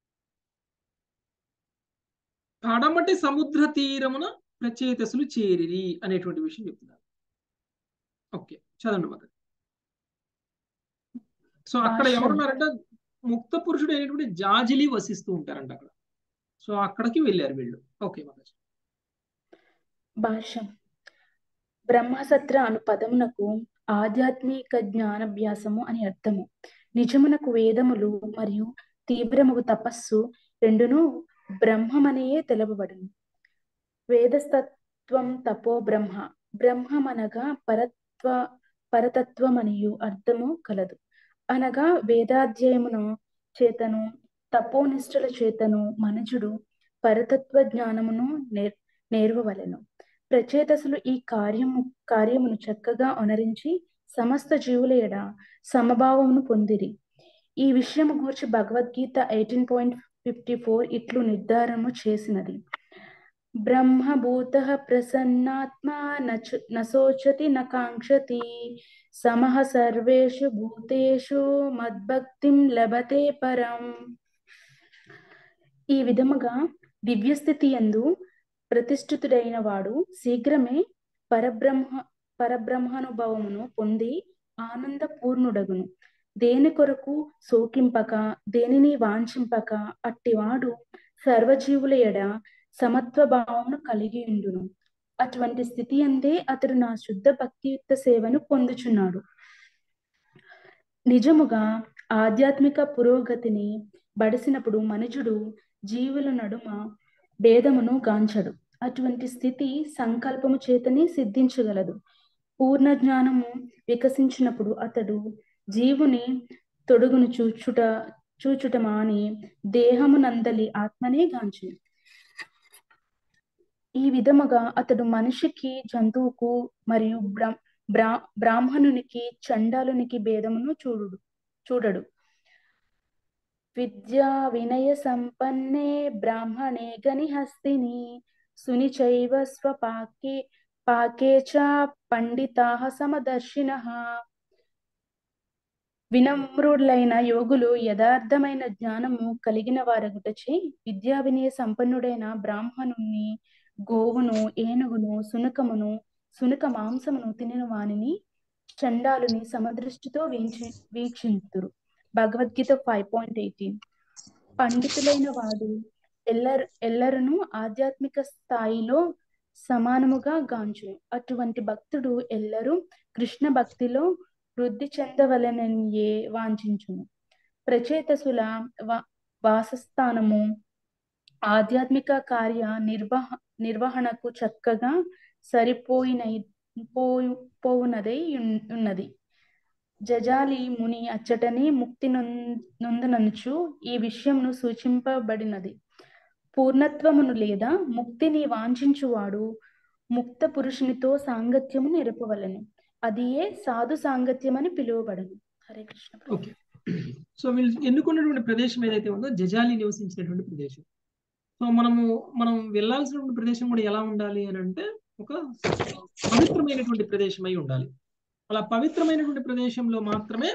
పడమటి సముద్ర తీరమున ప్రచేతసులు చేరిరి అనేటువంటి విషయం చెప్తున్నారు. ఓకే, చదవండి మరి. సో అక్కడ భాష్యం ఎవరున్నారంటే ముక్త పురుషుడు అయినటువంటి జాజిలి వసిస్తూ ఉంటారంట అక్కడ. సో అక్కడికి వెళ్ళారు వీళ్ళు. ఓకే మాతాజీ. భాష్యం బ్రహ్మసత్ర అను పదమునకు ఆధ్యాత్మిక జ్ఞానాభ్యాసము అని అర్థము. నిజమునకు వేదములు మరియు తీవ్రముగు తపస్సు రెండును బ్రహ్మమనియే తెలుపబడును. వేదస్తత్వం తపో బ్రహ్మ, బ్రహ్మమనగా పరత్వ పరతత్వమనియు అర్థము కలదు. అనగా వేదాధ్యాయమును చేతను తపోనిష్ఠుల చేతను మనుజుడు పరతత్వ జ్ఞానమును నేర్ నేర్వవలెను. ప్రచేతసులు ఈ కార్యము కార్యమును చక్కగా అనరించి సమస్త జీవుల ఎడ సమభావమును పొందిరి. ఈ విషయము గూర్చి Bhagavad Gita eighteen point fifty four ఇట్లు నిర్ధారణ చేసినది. బ్రహ్మభూతః ప్రసన్నాత్మా నచ నశోచతి నకాంక్షతి సమః సర్వేషు భూతేషు మద్భక్తిం లభతే పరం. ఈ విధముగా దివ్యస్థితి యందు ప్రతిష్ఠితుడైన వాడు శీఘ్రమే పరబ్రహ్మ పరబ్రహ్మానుభవమును పొంది ఆనందపూర్ణుడగును. దేని కొరకు శోకింపక దేనిని వాంఛింపక అట్టివాడు సర్వజీవుల ఎడ సమత్వ భావమును కలిగి ఉండును. అటువంటి స్థితి అందే అతడు నా శుద్ధ భక్తియుక్త సేవను పొందుచున్నాడు. నిజముగా ఆధ్యాత్మిక పురోగతిని బడిసినప్పుడు మనుజుడు జీవుల నడుమ భేదమును గాంచడు. అటువంటి స్థితి సంకల్పము చేతనే సిద్ధించగలదు. పూర్ణ జ్ఞానము వికసించినప్పుడు అతడు జీవుని తొడుగును చూచుట చూచుట మాని దేహమునందలి ఆత్మనే గాంచును. ఈ విధముగా అతడు మనిషికి జంతువుకు మరియు బ్రా బ్రా బ్రాహ్మణునికి చండాలునికి భేదమును చూడు చూడడు. విద్యా వినయ సంపన్నే బ్రాహ్మణే గనిహస్తిని సునిచైవ స్వపాకే పాకే చ పండితాః సమదర్శినః. వినమ్రులైన యోగులు యథార్థమైన జ్ఞానము కలిగిన వారగుటచే విద్యా వినయ సంపన్నుడైన బ్రాహ్మణుని గోవును ఏనుగును సునకమును సునక మాంసమును తినిన వానిని చండాలుని సమదృష్టితో వీక్షి వీక్షింతురు. Bhagavad Gita five point eighteen. పండితులైన వాడు ఎల్లరు ఎల్లరను ఆధ్యాత్మిక స్థాయిలో సమానముగా గాంచును. అటువంటి భక్తుడు ఎల్లరూ కృష్ణ భక్తిలో వృద్ధి చెందవలననియే వాంఛించును. ప్రచేతసుల వా వాసస్థానము ఆధ్యాత్మిక కార్య నిర్వహ నిర్వహణకు చక్కగా సరిపోయిన పోయు పోవునదై ఉన్నది. జజాలి ముని అచ్చటనే ముక్తి నొందననుచు ఈ విషయమును సూచింపబడినది. పూర్ణత్వమును లేదా ముక్తిని వాంఛించువాడు ముక్త పురుషునితో సాంగత్యము నెరపవలెను. అది ఏ సాధు సాంగత్యం అని పిలువబడను. హరే కృష్ణ. ఓకే. సో వీళ్ళు ఎన్నుకున్నటువంటి ప్రదేశం ఏదైతే ఉందో జజాలి నివసించినటువంటి ప్రదేశం. సో మనము మనం వెళ్ళాల్సినటువంటి ప్రదేశం కూడా ఎలా ఉండాలి అని అంటే ఒక పవిత్రమైనటువంటి ప్రదేశం అయి ఉండాలి. అలా పవిత్రమైనటువంటి ప్రదేశంలో మాత్రమే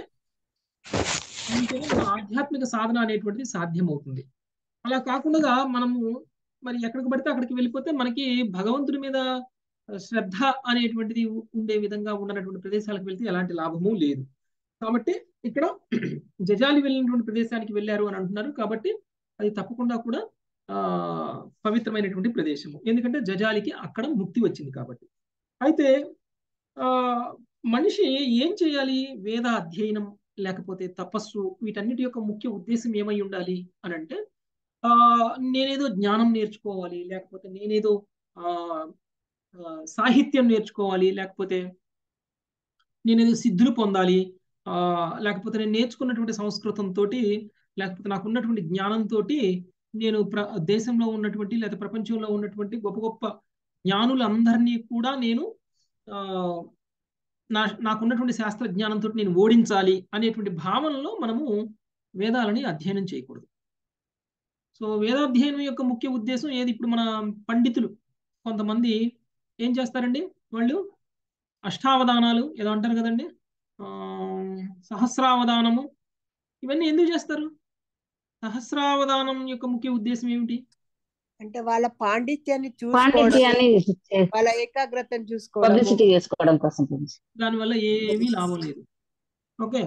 ఆధ్యాత్మిక సాధన అనేటువంటిది సాధ్యమవుతుంది. అలా కాకుండా మనము మరి ఎక్కడికి పడితే అక్కడికి వెళ్ళిపోతే మనకి భగవంతుడి మీద శ్రద్ధ అనేటువంటిది ఉండే విధంగా ఉన్నటువంటి ప్రదేశాలకు వెళ్తే ఎలాంటి లాభము లేదు. కాబట్టి ఇక్కడ జజాలి వెళ్ళినటువంటి ప్రదేశానికి వెళ్ళారు అని అంటున్నారు. కాబట్టి అది తప్పకుండా కూడా ఆ పవిత్రమైనటువంటి ప్రదేశము. ఎందుకంటే జజాలికి అక్కడ ముక్తి వచ్చింది కాబట్టి. అయితే ఆ మనిషి ఏం చేయాలి? వేద అధ్యయనం లేకపోతే తపస్సు వీటన్నిటి యొక్క ముఖ్య ఉద్దేశం ఏమై ఉండాలి అని అంటే ఆ నేనేదో జ్ఞానం నేర్చుకోవాలి, లేకపోతే నేనేదో ఆ సాహిత్యం నేర్చుకోవాలి, లేకపోతే నేనేదో సిద్ధులు పొందాలి, ఆ లేకపోతే నేను నేర్చుకున్నటువంటి సంస్కృతంతో లేకపోతే నాకు ఉన్నటువంటి జ్ఞానంతో నేను ప్ర దేశంలో ఉన్నటువంటి లేదా ప్రపంచంలో ఉన్నటువంటి గొప్ప గొప్ప జ్ఞానులందరినీ కూడా నేను ఆ నా నాకున్నటువంటి శాస్త్ర జ్ఞానంతో నేను ఓడించాలి అనేటువంటి భావనలో మనము వేదాలని అధ్యయనం చేయకూడదు. సో వేదాధ్యయనం యొక్క ముఖ్య ఉద్దేశం ఏది? ఇప్పుడు మన పండితులు కొంతమంది ఏం చేస్తారండి, వాళ్ళు అష్టావధానాలు ఏదో అంటారు కదండి, ఆ సహస్రావధానము, ఇవన్నీ ఎందుకు చేస్తారు? సహస్రావధానం యొక్క ముఖ్య ఉద్దేశం ఏమిటి అంటే వాళ్ళ పాండిత్యాన్ని చూసుకోవడం, పాండిత్యాన్ని వాళ్ళ ఏకాగ్రతను చూసుకోవడం, పబ్లిసిటీ చేసుకోవడం కోసం. దానివల్ల ఏమీ లాభం లేదు. ఓకే.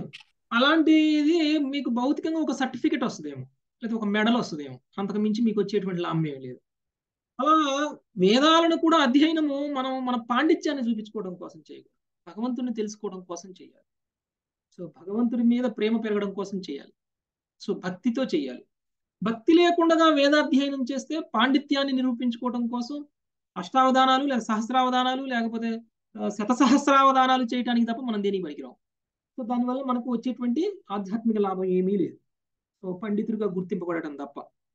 అలాంటిది మీకు భౌతికంగా ఒక సర్టిఫికెట్ వస్తుందేమో, లేదా ఒక మెడల్ వస్తుందేమో, అంతకు మించి మీకు వచ్చేటువంటి లాభం ఏమీ లేదు. అలా వేదాలను కూడా అధ్యయనము మనం మన పాండిత్యాన్ని చూపించుకోవడం కోసం చేయకూడదు, భగవంతుని తెలుసుకోవడం కోసం చేయాలి. సో భగవంతుడి మీద ప్రేమ పెరగడం కోసం చేయాలి. సో భక్తితో చేయాలి. భక్తి లేకుండా వేదాధ్యయనం చేస్తే పాండిత్యాన్ని నిరూపించుకోవడం కోసం అష్టావధానాలు లేదా సహస్రావధానాలు లేకపోతే ఆ, శతసహస్రావధానాలు చేయడానికి తప్ప మనం దేనికి పనికిరాం. సో దానివల్ల మనకు వచ్చేటువంటి ఆధ్యాత్మిక లాభం ఏమీ లేదు. సో పండితుడిగా గుర్తింపబడటం తప్ప.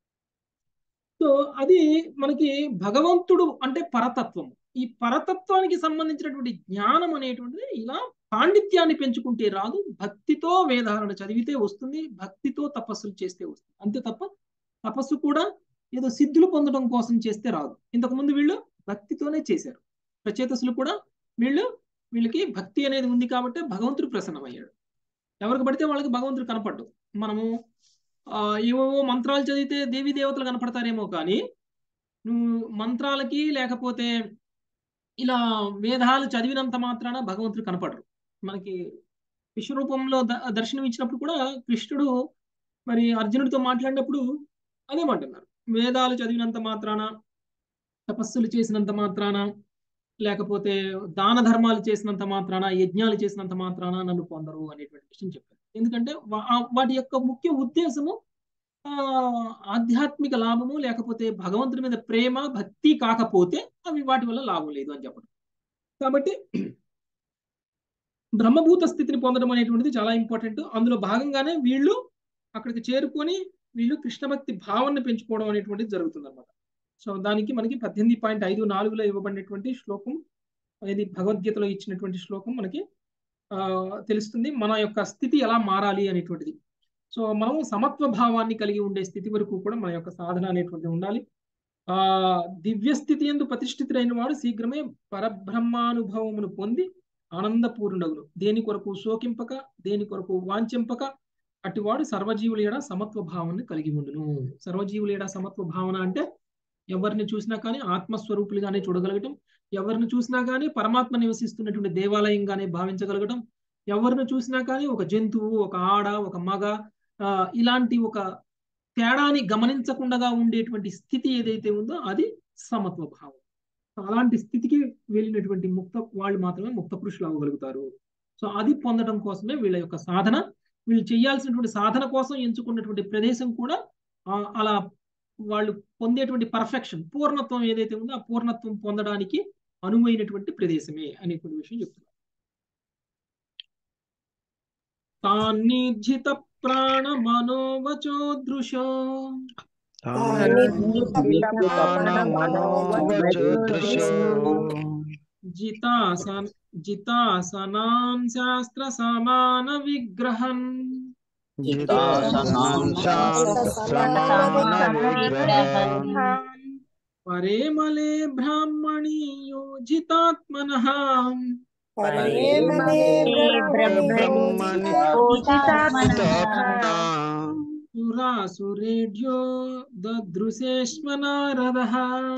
సో అది మనకి భగవంతుడు అంటే పరతత్వం. ఈ పరతత్వానికి సంబంధించినటువంటి జ్ఞానం అనేటువంటిది ఇలా పాండిత్యాన్ని పెంచుకుంటే రాదు, భక్తితో వేదాలను చదివితే వస్తుంది, భక్తితో తపస్సులు చేస్తే వస్తుంది. అంతే తప్ప తపస్సు కూడా ఏదో సిద్ధులు పొందడం కోసం చేస్తే రాదు. ఇంతకుముందు వీళ్ళు భక్తితోనే చేశారు. ప్రచేతసులు కూడా వీళ్ళు వీళ్ళకి భక్తి అనేది ఉంది కాబట్టి భగవంతుడు ప్రసన్నమయ్యాడు. ఎవరికి పడితే వాళ్ళకి భగవంతుడు కనపడ్డు. మనము ఆ ఏవేవో మంత్రాలు చదివితే దేవీ దేవతలు కనపడతారేమో కానీ నువ్వు మంత్రాలకి లేకపోతే ఇలా వేదాలు చదివినంత మాత్రాన భగవంతుడు కనపడరు. మనకి విశ్వరూపంలో ద దర్శనం ఇచ్చినప్పుడు కూడా కృష్ణుడు మరి అర్జునుడితో మాట్లాడినప్పుడు అదేమంటున్నారు, వేదాలు చదివినంత మాత్రాన, తపస్సులు చేసినంత మాత్రాన, లేకపోతే దాన ధర్మాలు చేసినంత మాత్రాన, యజ్ఞాలు చేసినంత మాత్రాన నన్ను పొందరు అనేటువంటి విషయం చెప్పారు. ఎందుకంటే వాటి యొక్క ముఖ్య ఉద్దేశము ఆ ఆధ్యాత్మిక లాభము లేకపోతే భగవంతుడి మీద ప్రేమ భక్తి కాకపోతే అవి వాటి వల్ల లాభం లేదు అని చెప్పడం. కాబట్టి బ్రహ్మభూత స్థితిని పొందడం అనేటువంటిది చాలా ఇంపార్టెంట్. అందులో భాగంగానే వీళ్ళు అక్కడికి చేరుకొని వీళ్ళు కృష్ణ భక్తి భావాన్ని పెంచుకోవడం అనేటువంటిది జరుగుతుంది అనమాట. సో దానికి మనకి పద్దెనిమిది పాయింట్ ఐదు నాలుగులో ఇవ్వబడినటువంటి శ్లోకం అనేది భగవద్గీతలో ఇచ్చినటువంటి శ్లోకం మనకి ఆ తెలుస్తుంది మన యొక్క స్థితి ఎలా మారాలి అనేటువంటిది. సో మనం సమత్వ భావాన్ని కలిగి ఉండే స్థితి వరకు కూడా మన యొక్క సాధన అనేటువంటిది ఉండాలి. ఆ దివ్య స్థితి యందు ప్రతిష్ఠితులైన వాడు శీఘ్రమే పరబ్రహ్మానుభవమును పొంది ఆనందపూర్ణుడగును. దేని కొరకు శోకింపక దేని కొరకు వాంఛింపక అటువాడు సర్వజీవుల ఎడ సమత్వ భావాన్ని కలిగి ఉండును. సర్వజీవుల ఎడ సమత్వ భావన అంటే ఎవరిని చూసినా కానీ ఆత్మస్వరూపులుగానే చూడగలగటం, ఎవరిని చూసినా కానీ పరమాత్మ నివసిస్తున్నటువంటి దేవాలయంగానే భావించగలగటం, ఎవరిని చూసినా కానీ ఒక జంతువు, ఒక ఆడ, ఒక మగ ఆ ఇలాంటి ఒక తేడాని గమనించకుండా ఉండేటువంటి స్థితి ఏదైతే ఉందో అది సమత్వ భావం. అలాంటి స్థితికి వెళ్ళినటువంటి ముక్త వాళ్ళు మాత్రమే ముక్త పురుషులు అవ్వగలుగుతారు. సో అది పొందడం కోసమే వీళ్ళ యొక్క సాధన. వీళ్ళు చేయాల్సినటువంటి సాధన కోసం ఎంచుకున్నటువంటి ప్రదేశం కూడా అలా వాళ్ళు పొందేటువంటి పర్ఫెక్షన్ పూర్ణత్వం ఏదైతే ఉందో ఆ పూర్ణత్వం పొందడానికి అనువైనటువంటి ప్రదేశమే అనేటువంటి విషయం చెప్తున్నారు. తాన్నిర్జిత ప్రాణ మనోవచో దృశో జితాసన్ జితాసనాన్ శాస్త్ర సమాన విగ్రహన్ పరేమలే బ్రాహ్మణి యోజితాత్మనః సురాసురేఢ్యో దదృశేష్మ నారదః.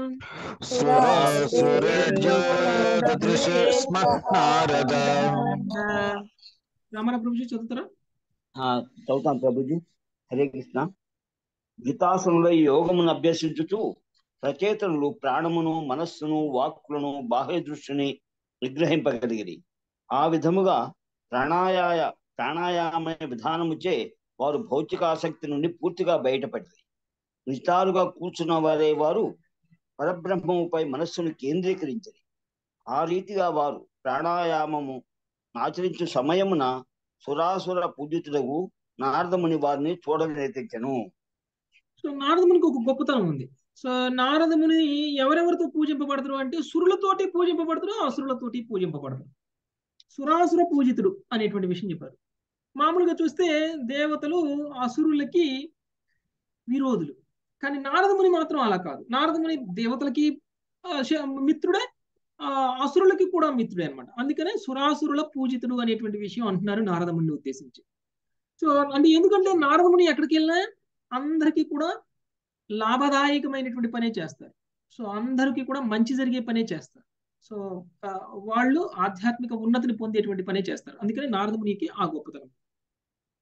రమణ ప్రభుజీ చదువుతారా? చదువుతాను ప్రభుజీ. హరే కృష్ణ. జితాసనుల యోగమును అభ్యసించుచు ప్రచేతనులు ప్రాణమును మనస్సును వాక్కులను బాహ్య దృష్టిని నిగ్రహింపగలిగిరి. ఆ విధముగా ప్రాణాయాయ ప్రాణాయామ విధానముచే వారు భౌతికాసక్తి నుండి పూర్తిగా బయటపడింది. నిష్ఠాలుగా కూర్చున్న వారే వారు పరబ్రహ్మముపై మనస్సును కేంద్రీకరించరు. ఆ రీతిగా వారు ప్రాణాయామము ఆచరించు సమయమున సురాసుర పూజితుడగు నారదముని వారిని చూడలేతెచ్చను. సో నారదమునికి ఒక గొప్పతనం ఉంది. సో నారదముని ఎవరెవరితో పూజింపబడతారు అంటే సురులతోటి పూజింపబడతారు, అసురులతోటి పూజింపబడతారు. సురాసుర పూజితుడు అనేటువంటి విషయం చెప్పారు. మామూలుగా చూస్తే దేవతలు అసురులకి విరోధులు, కానీ నారదముని మాత్రం అలా కాదు. నారదముని దేవతలకి మిత్రుడే, అసురులకి కూడా మిత్రుడే అనమాట. అందుకనే సురాసురుల పూజితుడు అనేటువంటి విషయం అంటున్నారు నారదముని ఉద్దేశించి. సో అంటే ఎందుకంటే నారదముని ఎక్కడికి వెళ్ళినా అందరికీ కూడా లాభదాయకమైనటువంటి పనే చేస్తారు. సో అందరికీ కూడా మంచి జరిగే పనే చేస్తారు. సో వాళ్ళు ఆధ్యాత్మిక ఉన్నతిని పొందేటువంటి పనే చేస్తారు. అందుకని నారదమునికి ఆ గొప్పతనం.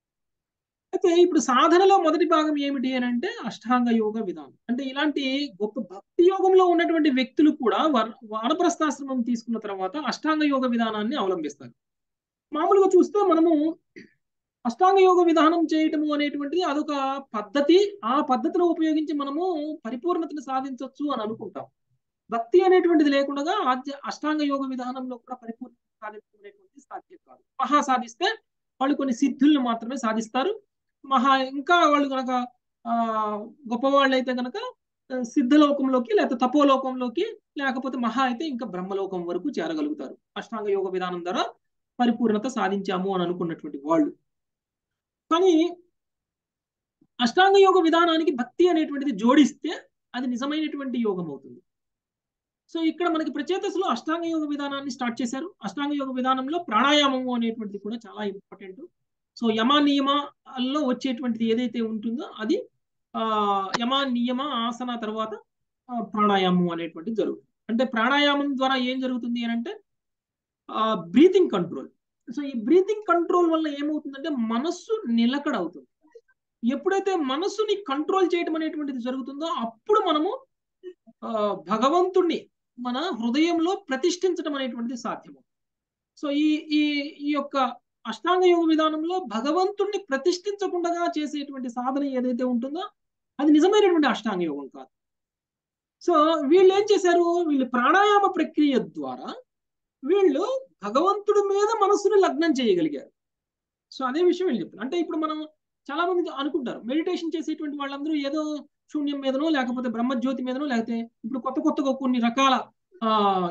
అయితే ఇప్పుడు సాధనలో మొదటి భాగం ఏమిటి అని అంటే అష్టాంగ యోగ విధానం. అంటే ఇలాంటి గొప్ప భక్తి యోగంలో ఉన్నటువంటి వ్యక్తులు కూడా వానప్రస్థాశ్రమం తీసుకున్న తర్వాత అష్టాంగ యోగ విధానాన్ని అవలంబిస్తారు. మామూలుగా చూస్తే మనము అష్టాంగ యోగ విధానం చేయటము అనేటువంటిది అదొక పద్ధతి. ఆ పద్ధతిలో ఉపయోగించి మనము పరిపూర్ణతను సాధించవచ్చు అని అనుకుంటాం. భక్తి అనేటువంటిది లేకుండా ఆధ్య అష్టాంగ యోగ విధానంలో కూడా పరిపూర్ణత సాధించడం అనేటువంటిది సాధ్యం కాదు. మహా సాధిస్తే వాళ్ళు కొన్ని సిద్ధులను మాత్రమే సాధిస్తారు. మహా ఇంకా వాళ్ళు కనుక ఆ గొప్పవాళ్ళు అయితే కనుక సిద్ధలోకంలోకి లేకపోతే తపోలోకంలోకి లేకపోతే మహా అయితే ఇంకా బ్రహ్మలోకం వరకు చేరగలుగుతారు అష్టాంగ యోగ విధానం ద్వారా పరిపూర్ణత సాధించాము అని అనుకున్నటువంటి వాళ్ళు. కానీ అష్టాంగ యోగ విధానానికి భక్తి అనేటువంటిది జోడిస్తే అది నిజమైనటువంటి యోగం అవుతుంది. సో ఇక్కడ మనకి ప్రచేతసులో అష్టాంగ యోగ విధానాన్ని స్టార్ట్ చేశారు. అష్టాంగ యోగ విధానంలో ప్రాణాయామము అనేటువంటిది కూడా చాలా ఇంపార్టెంట్. సో యమ నియమాల్లో వచ్చేటువంటిది ఏదైతే ఉంటుందో అది ఆ యమ నియమ ఆసన తర్వాత ప్రాణాయామం అనేటువంటిది జరుగుతుంది. అంటే ప్రాణాయామం ద్వారా ఏం జరుగుతుంది అని అంటే బ్రీతింగ్ కంట్రోల్. సో ఈ బ్రీతింగ్ కంట్రోల్ వల్ల ఏమవుతుందంటే మనస్సు నిలకడ అవుతుంది. ఎప్పుడైతే మనస్సుని కంట్రోల్ చేయడం అనేటువంటిది జరుగుతుందో అప్పుడు మనము భగవంతుణ్ణి మన హృదయంలో ప్రతిష్ఠించడం అనేటువంటిది సాధ్యము. సో ఈ ఈ ఈ యొక్క అష్టాంగ యోగ విధానంలో భగవంతుణ్ణి ప్రతిష్ఠించకుండా చేసేటువంటి సాధన ఏదైతే ఉంటుందో అది నిజమైనటువంటి అష్టాంగ యోగం కాదు. సో వీళ్ళు ఏం చేశారు, వీళ్ళు ప్రాణాయామ ప్రక్రియ ద్వారా వీళ్ళు భగవంతుడి మీద మనస్సును లగ్నం చేయగలిగారు. సో అదే విషయం వీళ్ళు చెప్తారు. అంటే ఇప్పుడు మనం చాలా మంది అనుకుంటారు మెడిటేషన్ చేసేటువంటి వాళ్ళందరూ ఏదో శూన్యం మీదనో లేకపోతే బ్రహ్మజ్యోతి మీదనో లేకపోతే ఇప్పుడు కొత్త కొత్తగా కొన్ని రకాల ఆ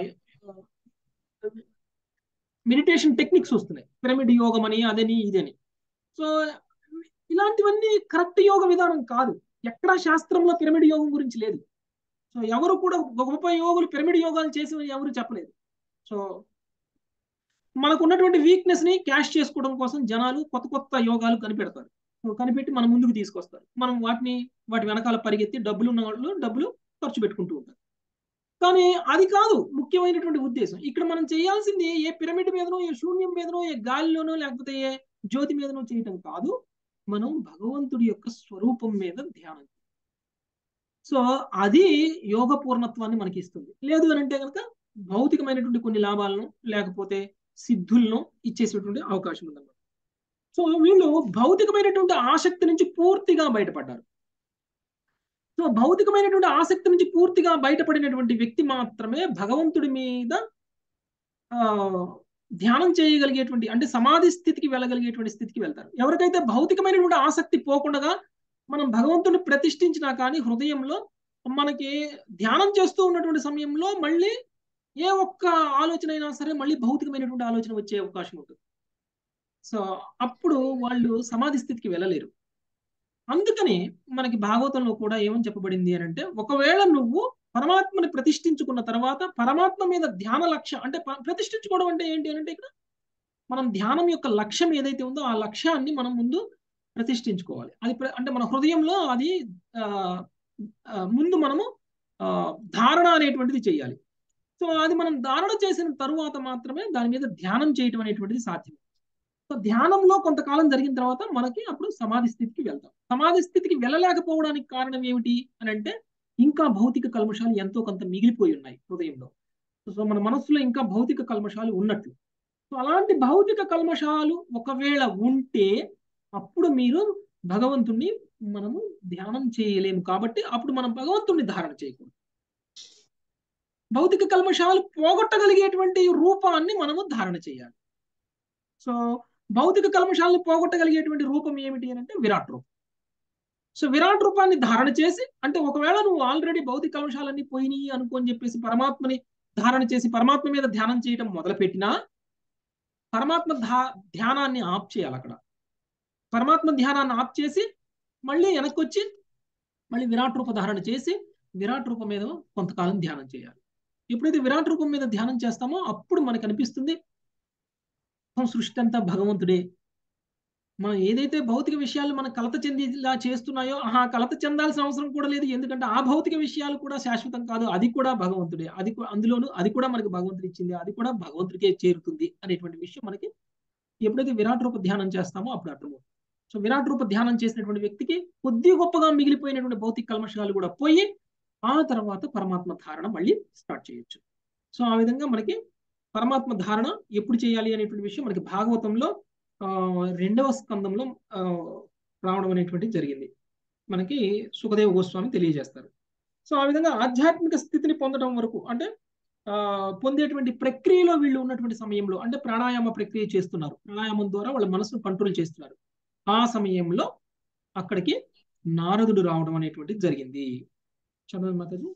మెడిటేషన్ టెక్నిక్స్ వస్తున్నాయి, పిరమిడ్ యోగం అని అదని ఇదని. సో ఇలాంటివన్నీ కరెక్ట్ యోగ విధానం కాదు. ఎక్కడా శాస్త్రంలో పిరమిడ్ యోగం గురించి లేదు. సో ఎవరు కూడా గొప్ప యోగులు పిరమిడ్ యోగాలు చేసి ఎవరు చెప్పలేదు. సో మనకు ఉన్నటువంటి వీక్నెస్ ని క్యాష్ చేసుకోవడం కోసం జనాలు కొత్త కొత్త యోగాలు కనిపెడతారు. కనిపెట్టి మన ముందుకు తీసుకొస్తారు. మనం వాటిని వాటి వెనకాల పరిగెత్తి డబ్బులు ఉన్న వాళ్ళు డబ్బులు ఖర్చు పెట్టుకుంటూ ఉంటారు. కానీ అది కాదు ముఖ్యమైనటువంటి ఉద్దేశం. ఇక్కడ మనం చేయాల్సింది ఏ పిరమిడ్ మీదనో ఏ శూన్యం మీదనో ఏ గాలిలోనో లేకపోతే ఏ జ్యోతి మీదనో చేయటం కాదు, మనం భగవంతుడి యొక్క స్వరూపం మీద ధ్యానం. సో అది యోగ పూర్ణత్వాన్ని మనకి ఇస్తుంది. లేదు అని అంటే కనుక భౌతికమైనటువంటి కొన్ని లాభాలను లేకపోతే సిద్ధులను ఇచ్చేసేటువంటి అవకాశం ఉందన్నమాట. సో వీళ్ళు భౌతికమైనటువంటి ఆసక్తి నుంచి పూర్తిగా బయటపడ్డారు. సో భౌతికమైనటువంటి ఆసక్తి నుంచి పూర్తిగా బయటపడినటువంటి వ్యక్తి మాత్రమే భగవంతుడి మీద ఆ ధ్యానం చేయగలిగేటువంటి అంటే సమాధి స్థితికి వెళ్ళగలిగేటువంటి స్థితికి వెళ్తారు. ఎవరికైతే భౌతికమైనటువంటి ఆసక్తి పోకుండా మనం భగవంతుడిని ప్రతిష్ఠించినా కానీ హృదయంలో మనకి ధ్యానం చేస్తూ ఉన్నటువంటి సమయంలో మళ్ళీ ఏ ఒక్క ఆలోచన అయినా సరే మళ్ళీ భౌతికమైనటువంటి ఆలోచన వచ్చే అవకాశం ఉంటుంది. సో అప్పుడు వాళ్ళు సమాధి స్థితికి వెళ్ళలేరు. అందుకని మనకి భాగవతంలో కూడా ఏమని చెప్పబడింది అని అంటే ఒకవేళ నువ్వు పరమాత్మని ప్రతిష్ఠించుకున్న తర్వాత పరమాత్మ మీద ధ్యాన లక్ష్యం అంటే ప్రతిష్ఠించుకోవడం అంటే ఏంటి అని అంటే ఇక్కడ మనం ధ్యానం యొక్క లక్ష్యం ఏదైతే ఉందో ఆ లక్ష్యాన్ని మనం ముందు ప్రతిష్ఠించుకోవాలి. అది అంటే మన హృదయంలో అది ముందు మనము ధారణ అనేటువంటిది చేయాలి. సో అది మనం ధారణ చేసిన తరువాత మాత్రమే దాని మీద ధ్యానం చేయటం అనేటువంటిది సాధ్యం. సో ధ్యానంలో కొంతకాలం జరిగిన తర్వాత మనకి అప్పుడు సమాధి స్థితికి వెళ్తాం. సమాధి స్థితికి వెళ్ళలేకపోవడానికి కారణం ఏమిటి అని అంటే ఇంకా భౌతిక కల్మషాలు ఎంతో కొంత మిగిలిపోయి ఉన్నాయి హృదయంలో. సో మన మనస్సులో ఇంకా భౌతిక కల్మషాలు ఉన్నట్లు. సో అలాంటి భౌతిక కల్మషాలు ఒకవేళ ఉంటే అప్పుడు మీరు భగవంతుణ్ణి మనము ధ్యానం చేయలేము. కాబట్టి అప్పుడు మనం భగవంతుణ్ణి ధారణ చేయకూడదు. భౌతిక కల్మషాలు పోగొట్టగలిగేటువంటి రూపాన్ని మనము ధారణ చేయాలి. సో భౌతిక కల్మషాలను పోగొట్టగలిగేటువంటి రూపం ఏమిటి అని అంటే విరాట్ రూపం. సో విరాట్ రూపాన్ని ధారణ చేసి అంటే ఒకవేళ నువ్వు ఆల్రెడీ భౌతిక కల్మషాలన్నీ పోయినాయి అనుకోని చెప్పేసి పరమాత్మని ధారణ చేసి పరమాత్మ మీద ధ్యానం చేయడం మొదలుపెట్టినా పరమాత్మ ధా ధ్యానాన్ని ఆప్ చేయాలి. అక్కడ పరమాత్మ ధ్యానాన్ని ఆప్ చేసి మళ్ళీ వెనక్కి వచ్చి మళ్ళీ విరాట్ రూప ధారణ చేసి విరాట్ రూపం మీద కొంతకాలం ధ్యానం చేయాలి. ఎప్పుడైతే విరాట్ రూపం మీద ధ్యానం చేస్తామో అప్పుడు మనకు అనిపిస్తుంది సృష్టి అంతా భగవంతుడే. మనం ఏదైతే భౌతిక విషయాలు మనం కలత చెందిలా చేస్తున్నాయో ఆ కలత చెందాల్సిన అవసరం కూడా లేదు. ఎందుకంటే ఆ భౌతిక విషయాలు కూడా శాశ్వతం కాదు, అది కూడా భగవంతుడే. అది అందులోనూ అది కూడా మనకి భగవంతుడు ఇచ్చింది, అది కూడా భగవంతుడికే చేరుతుంది అనేటువంటి విషయం మనకి ఎప్పుడైతే విరాట్ రూప ధ్యానం చేస్తామో అప్పుడు అర్థమవుతుంది. సో విరాట్ రూప ధ్యానం చేసినటువంటి వ్యక్తికి కొద్ది గొప్పగా మిగిలిపోయినటువంటి భౌతిక కల్మషాలు కూడా పోయి ఆ తర్వాత పరమాత్మ ధారణ మళ్ళీ స్టార్ట్ చేయొచ్చు. సో ఆ విధంగా మనకి పరమాత్మ ధారణ ఎప్పుడు చేయాలి అనేటువంటి విషయం మనకి భాగవతంలో ఆ రెండవ స్కందంలో ఆ రావడం అనేటువంటి జరిగింది. మనకి సుఖదేవ గోస్వామి తెలియజేస్తారు. సో ఆ విధంగా ఆధ్యాత్మిక స్థితిని పొందడం వరకు అంటే ఆ పొందేటువంటి ప్రక్రియలో వీళ్ళు ఉన్నటువంటి సమయంలో అంటే ప్రాణాయామ ప్రక్రియ చేస్తున్నారు, ప్రాణాయామం ద్వారా వాళ్ళ మనసును కంట్రోల్ చేస్తున్నారు. ఆ సమయంలో అక్కడికి నారదుడు రావడం అనేటువంటిది జరిగింది. చదవండి మాతాజీ.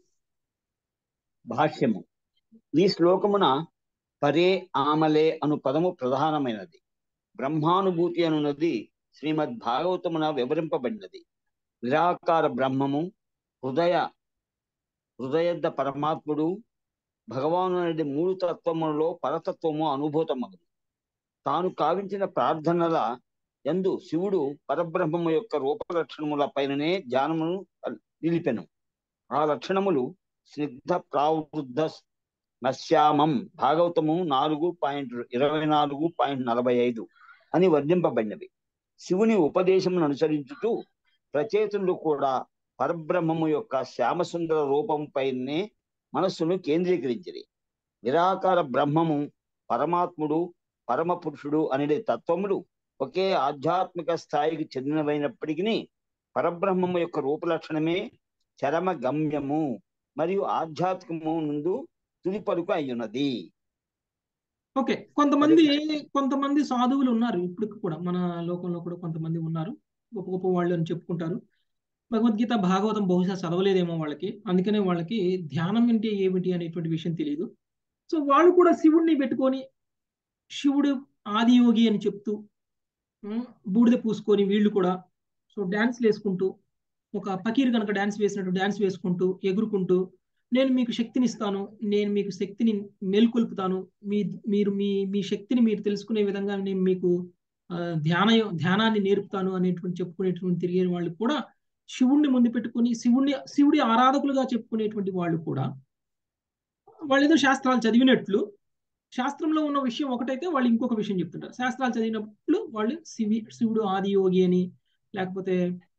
భాష్యము. ఈ శ్లోకమున పరే ఆమలే అను పదము ప్రధానమైనది. బ్రహ్మానుభూతి అనున్నది శ్రీమద్ భాగవతమున వివరింపబడినది. నిరాకార బ్రహ్మము, హృదయ హృదయద్ద పరమాత్ముడు, భగవాను అనేది మూడు తత్వములలో పరతత్వము అనుభూతమగును. తాను కావించిన ప్రార్థనల యందు శివుడు పరబ్రహ్మము యొక్క రూపలక్షణముల పైననే ధ్యానమును నిలిపెను. ఆ లక్షణములు స్నిగ్ధ ప్రావృద్ధ నశ్యామం భాగవతము నాలుగు పాయింట్ ఇరవై నాలుగు పాయింట్ నలభై ఐదు అని వర్ణింపబడినవి. శివుని ఉపదేశమును అనుసరించుతూ ప్రచేతులు కూడా పరబ్రహ్మము యొక్క శ్యామసుందర రూపం పైనే మనస్సును కేంద్రీకరించిరి. నిరాకార బ్రహ్మము, పరమాత్ముడు, పరమ పురుషుడు అనే తత్వములు ఒకే ఆధ్యాత్మిక స్థాయికి చెందినవైనప్పటికీ పరబ్రహ్మము యొక్క రూపలక్షణమే చరమ గమ్యము మరియు ఆధ్యాత్మికము ముందు తుది పలుకు అయ్యున్నది. ఓకే, కొంతమంది కొంతమంది సాధువులు ఉన్నారు ఇప్పుడు కూడా మన లోకంలో కూడా కొంతమంది ఉన్నారు, గొప్ప గొప్ప వాళ్ళు అని చెప్పుకుంటారు. భగవద్గీత భాగవతం బహుశా చదవలేదేమో వాళ్ళకి, అందుకనే వాళ్ళకి ధ్యానం అంటే ఏమిటి అనేటువంటి విషయం తెలియదు. సో వాళ్ళు కూడా శివుడిని పెట్టుకొని శివుడు ఆదియోగి అని చెప్తూ బూడిద పూసుకొని వీళ్ళు కూడా సో డాన్స్లు వేసుకుంటూ ఒక ఫకీర్ కనుక డాన్స్ వేసినట్టు డాన్స్ వేసుకుంటూ ఎగురుకుంటూ నేను మీకు శక్తిని ఇస్తాను, నేను మీకు శక్తిని మేల్కొల్పుతాను, మీ మీరు మీ మీ శక్తిని మీరు తెలుసుకునే విధంగా నేను మీకు ధ్యాన ధ్యానాన్ని నేర్పుతాను అనేటువంటి చెప్పుకునేటువంటి తిరిగే వాళ్ళు కూడా శివుణ్ణి ముందు పెట్టుకుని శివుణ్ణి శివుడి ఆరాధకులుగా చెప్పుకునేటువంటి వాళ్ళు కూడా వాళ్ళు ఏదో శాస్త్రాలు చదివినట్లు శాస్త్రంలో ఉన్న విషయం ఒకటైతే వాళ్ళు ఇంకొక విషయం చెప్తుంటారు. శాస్త్రాలు చదివినప్పుడు వాళ్ళు శివి శివుడు ఆదియోగి అని, లేకపోతే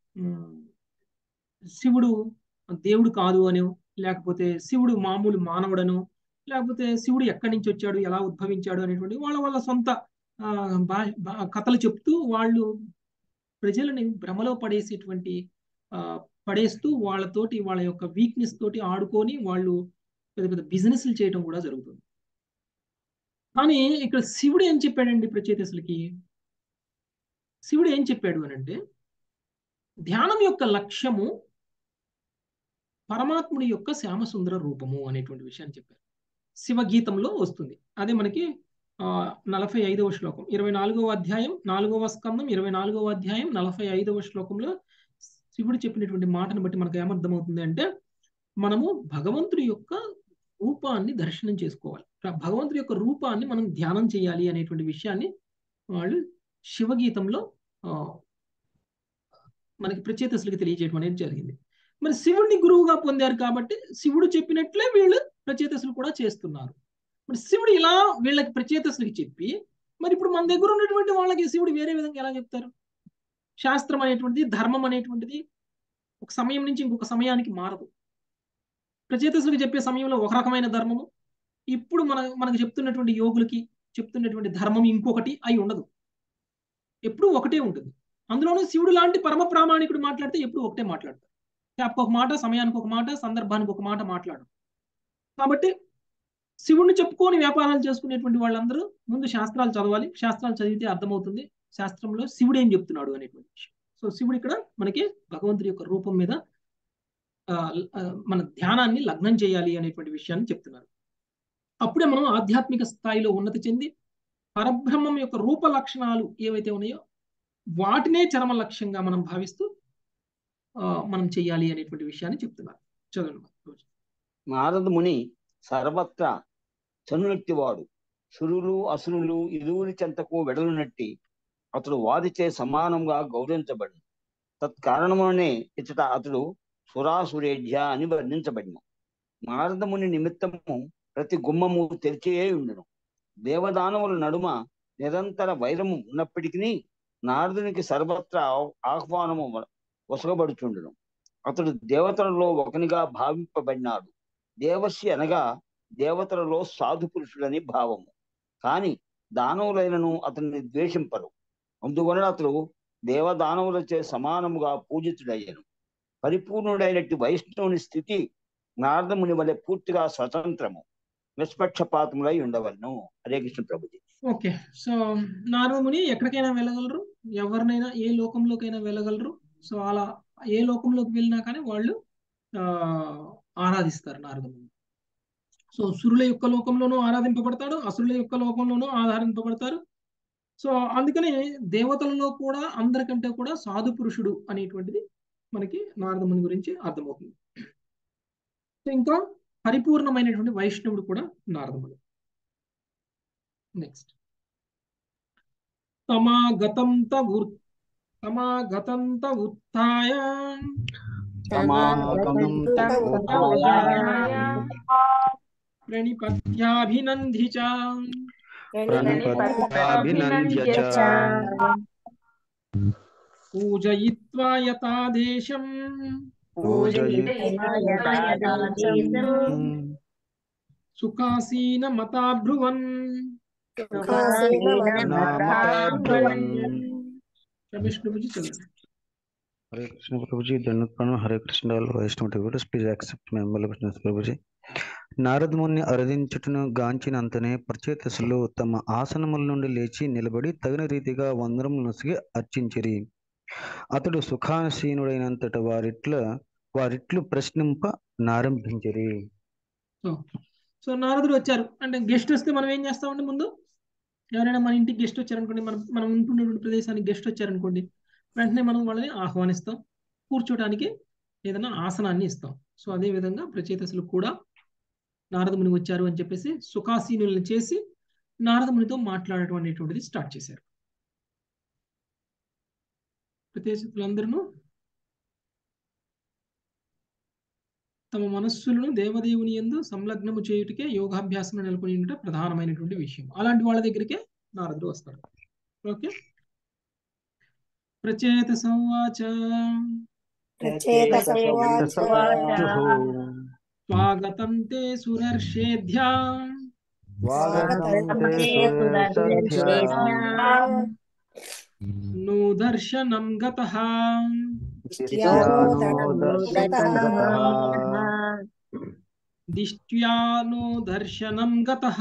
శివుడు దేవుడు కాదు అని, లేకపోతే శివుడు మామూలు మానవుడను, లేకపోతే శివుడు ఎక్కడి నుంచి వచ్చాడు, ఎలా ఉద్భవించాడు అనేటువంటి వాళ్ళ వాళ్ళ సొంత కథలు చెప్తూ వాళ్ళు ప్రజలని భ్రమలో పడేసేటువంటి పడేస్తూ వాళ్ళతోటి వాళ్ళ యొక్క వీక్నెస్ తోటి ఆడుకొని వాళ్ళు పెద్ద పెద్ద బిజినెస్లు చేయడం కూడా జరుగుతుంది. కానీ ఇక్కడ శివుడు ఏం చెప్పాడండి ప్రచేతసులకి? శివుడు ఏం చెప్పాడు అని అంటే ధ్యానం యొక్క లక్ష్యము పరమాత్ముడి యొక్క శ్యామసుందర రూపము అనేటువంటి విషయాన్ని చెప్పారు. శివగీతంలో వస్తుంది. అదే మనకి ఆ నలభై ఐదవ శ్లోకం, ఇరవై నాలుగవ అధ్యాయం నాలుగవ స్కందం ఇరవై నాలుగవ అధ్యాయం నలభై ఐదవ శ్లోకంలో శివుడు చెప్పినటువంటి మాటను బట్టి మనకు ఏమర్థమవుతుంది అంటే మనము భగవంతుడి యొక్క రూపాన్ని దర్శనం చేసుకోవాలి, భగవంతుడి యొక్క రూపాన్ని మనం ధ్యానం చేయాలి అనేటువంటి విషయాన్ని వాళ్ళు శివగీతంలో ఆ మనకి ప్రచేతసులకి తెలియజేయడం అనేది జరిగింది. మరి శివుడిని గురువుగా పొందారు కాబట్టి శివుడు చెప్పినట్లే వీళ్ళు ప్రచేతసులు కూడా చేస్తున్నారు. మరి శివుడు ఇలా వీళ్ళకి ప్రచేతసులకి చెప్పి మరి ఇప్పుడు మన దగ్గర ఉన్నటువంటి వాళ్ళకి శివుడు వేరే విధంగా ఎలా చెప్తారు? శాస్త్రం అనేటువంటిది ధర్మం అనేటువంటిది ఒక సమయం నుంచి ఇంకొక సమయానికి మారదు. ప్రచేతసులకి చెప్పే సమయంలో ఒక రకమైన ధర్మము, ఇప్పుడు మన మనకు చెప్తున్నటువంటి యోగులకి చెప్తున్నటువంటి ధర్మం ఇంకొకటి అయి ఉండదు, ఎప్పుడు ఒకటే ఉంటుంది. అందులోనూ శివుడు లాంటి పరమ ప్రామాణికుడు మాట్లాడితే ఎప్పుడు ఒకటే మాట్లాడతారు. ఒక మాట, సమయానికి ఒక మాట, సందర్భానికి ఒక మాట మాట్లాడరు. కాబట్టి శివుడిని చెప్పుకొని వ్యాపారాలు చేసుకునేటువంటి వాళ్ళందరూ ముందు శాస్త్రాలు చదవాలి, శాస్త్రాలు చదివితే అర్థమవుతుంది శాస్త్రంలో శివుడు ఏం చెప్తున్నాడు అనేటువంటి విషయం. సో శివుడు ఇక్కడ మనకి భగవంతుడి యొక్క రూపం మీద మన ధ్యానాన్ని లగ్నం చేయాలి అనేటువంటి విషయాన్ని చెప్తున్నారు. అప్పుడే మనం ఆధ్యాత్మిక స్థాయిలో ఉన్నతి చెంది పరబ్రహ్మం యొక్క రూప లక్షణాలు ఏవైతే ఉన్నాయో వాటినే చరమ లక్ష్యంగా మనం భావిస్తూ మనం చెయ్యాలి అనేటువంటి విషయాన్ని చెప్తున్నారు. చదవండి. నారద ముని సర్వత్రా చనునట్టివాడు, సురులు అసురులు ఇరువురి చెంతకు వెడలునట్టి అతడు వారిచే సమానంగా గౌరవించబడి తత్కారణమునే ఇచ్చట అతడు సురాసురేఢ్య అని వర్ణించబడిన. నారదముని నిమిత్తము ప్రతి గుమ్మము తెరిచే ఉండును. దేవదానవుల నడుమ నిరంతర వైరము ఉన్నప్పటికీ నారదునికి సర్వత్రా ఆహ్- ఆహ్వానము వసగబడుచుండును. అతడు దేవతలలో ఒకనిగా భావింపబడినాడు. దేవర్షి అనగా దేవతలలో సాధు పురుషుడని భావము. కాని దానవులైనను అతన్ని ద్వేషింపరు. అందువలన అతడు దేవదానవులచే సమానముగా పూజితుడయ్యను. పరిపూర్ణుడైనట్టి వైష్ణవుని స్థితి నారదముని వలె పూర్తిగా స్వతంత్రము, నిష్పక్షపాతములై ఉండవలను. హరే కృష్ణ ప్రభుజీ. ఓకే. సో నారదముని ఎక్కడికైనా వెళ్ళగలరు, ఎవరినైనా ఏ లోకంలోకైనా వెళ్ళగలరు. సో అలా ఏ లోకంలోకి వెళ్ళినా కానీ వాళ్ళు ఆ ఆరాధిస్తారు నారదముని. సో సురుల యొక్క లోకంలోనూ ఆరాధింపబడతాడు, అసురుల యొక్క లోకంలోనూ ఆరాధింపబడతారు. సో అందుకనే దేవతలలో కూడా అందరికంటే కూడా సాధు పురుషుడు అనేటువంటిది మనకి నారదముని గురించి అర్థమవుతుంది. సో ఇంకా పరిపూర్ణమైనటువంటి వైష్ణవుడు కూడా నారదముని. నెక్స్ట్ తమాగతం తవు తమాగతం ఉత్థాయ సమాగతం ప్రణిపత్యాభినంది చ ప్రణిపత్యాభినంద్య చ పూజయిత్వా యథాదేశం సుఖాసీన మతాబ్రువన్. రమేష్ ప్రభుజీ చదవండి. हरे कृष्ण प्रभु जी, धन्यवाद प्रणाम। हरे कृष्ण all వైష్ణవ devotees, please accept my humble obeisances Prabhuji. Naradamuni అరదించుటను గాంచినంతనే ప్రచేతసులు తమ ఆసనముల నుండి లేచి నిలబడి తగిన రీతిగా వందనములు నొసిగి అర్చించిరి. అతడు సుఖాసీనుడైనంతట వారిట్ల వారిట్లు ప్రశ్నింప నారంభించిరి. సో సో నారదుడు వచ్చారు అంటే గెస్ట్ వస్తే మనం ఏం చేస్తామంటే, ముందు ఎవరైనా మన ఇంటికి గెస్ట్ వచ్చారనుకోండి, మనం మనం ఉంటున్నటువంటి ప్రదేశానికి గెస్ట్ వచ్చారనుకోండి, వెంటనే మనం వాళ్ళని ఆహ్వానిస్తాం, కూర్చోటానికి ఏదైనా ఆసనాన్ని ఇస్తాం. సో అదే విధంగా ప్రచేతసులు కూడా నారదముని వచ్చారు అని చెప్పేసి సుఖాసీనులను చేసి నారదమునితో మాట్లాడటం అనేటువంటిది స్టార్ట్ చేశారు. ప్రచేతసులందరూ తమ మనస్సులను దేవదేవుని యందు సంలగ్నము చేయుటకే యోగాభ్యాసం నెలకొని ఉండట ప్రధానమైనటువంటి విషయం. అలాంటి వాళ్ళ దగ్గరికే నారదుడు వస్తాడు. ఓకే. ప్రచేత సంవాచ స్వాగతం తే సురర్షేధ్యా నో దర్శనం గతః దిష్ట్యా నో దర్శనం గతః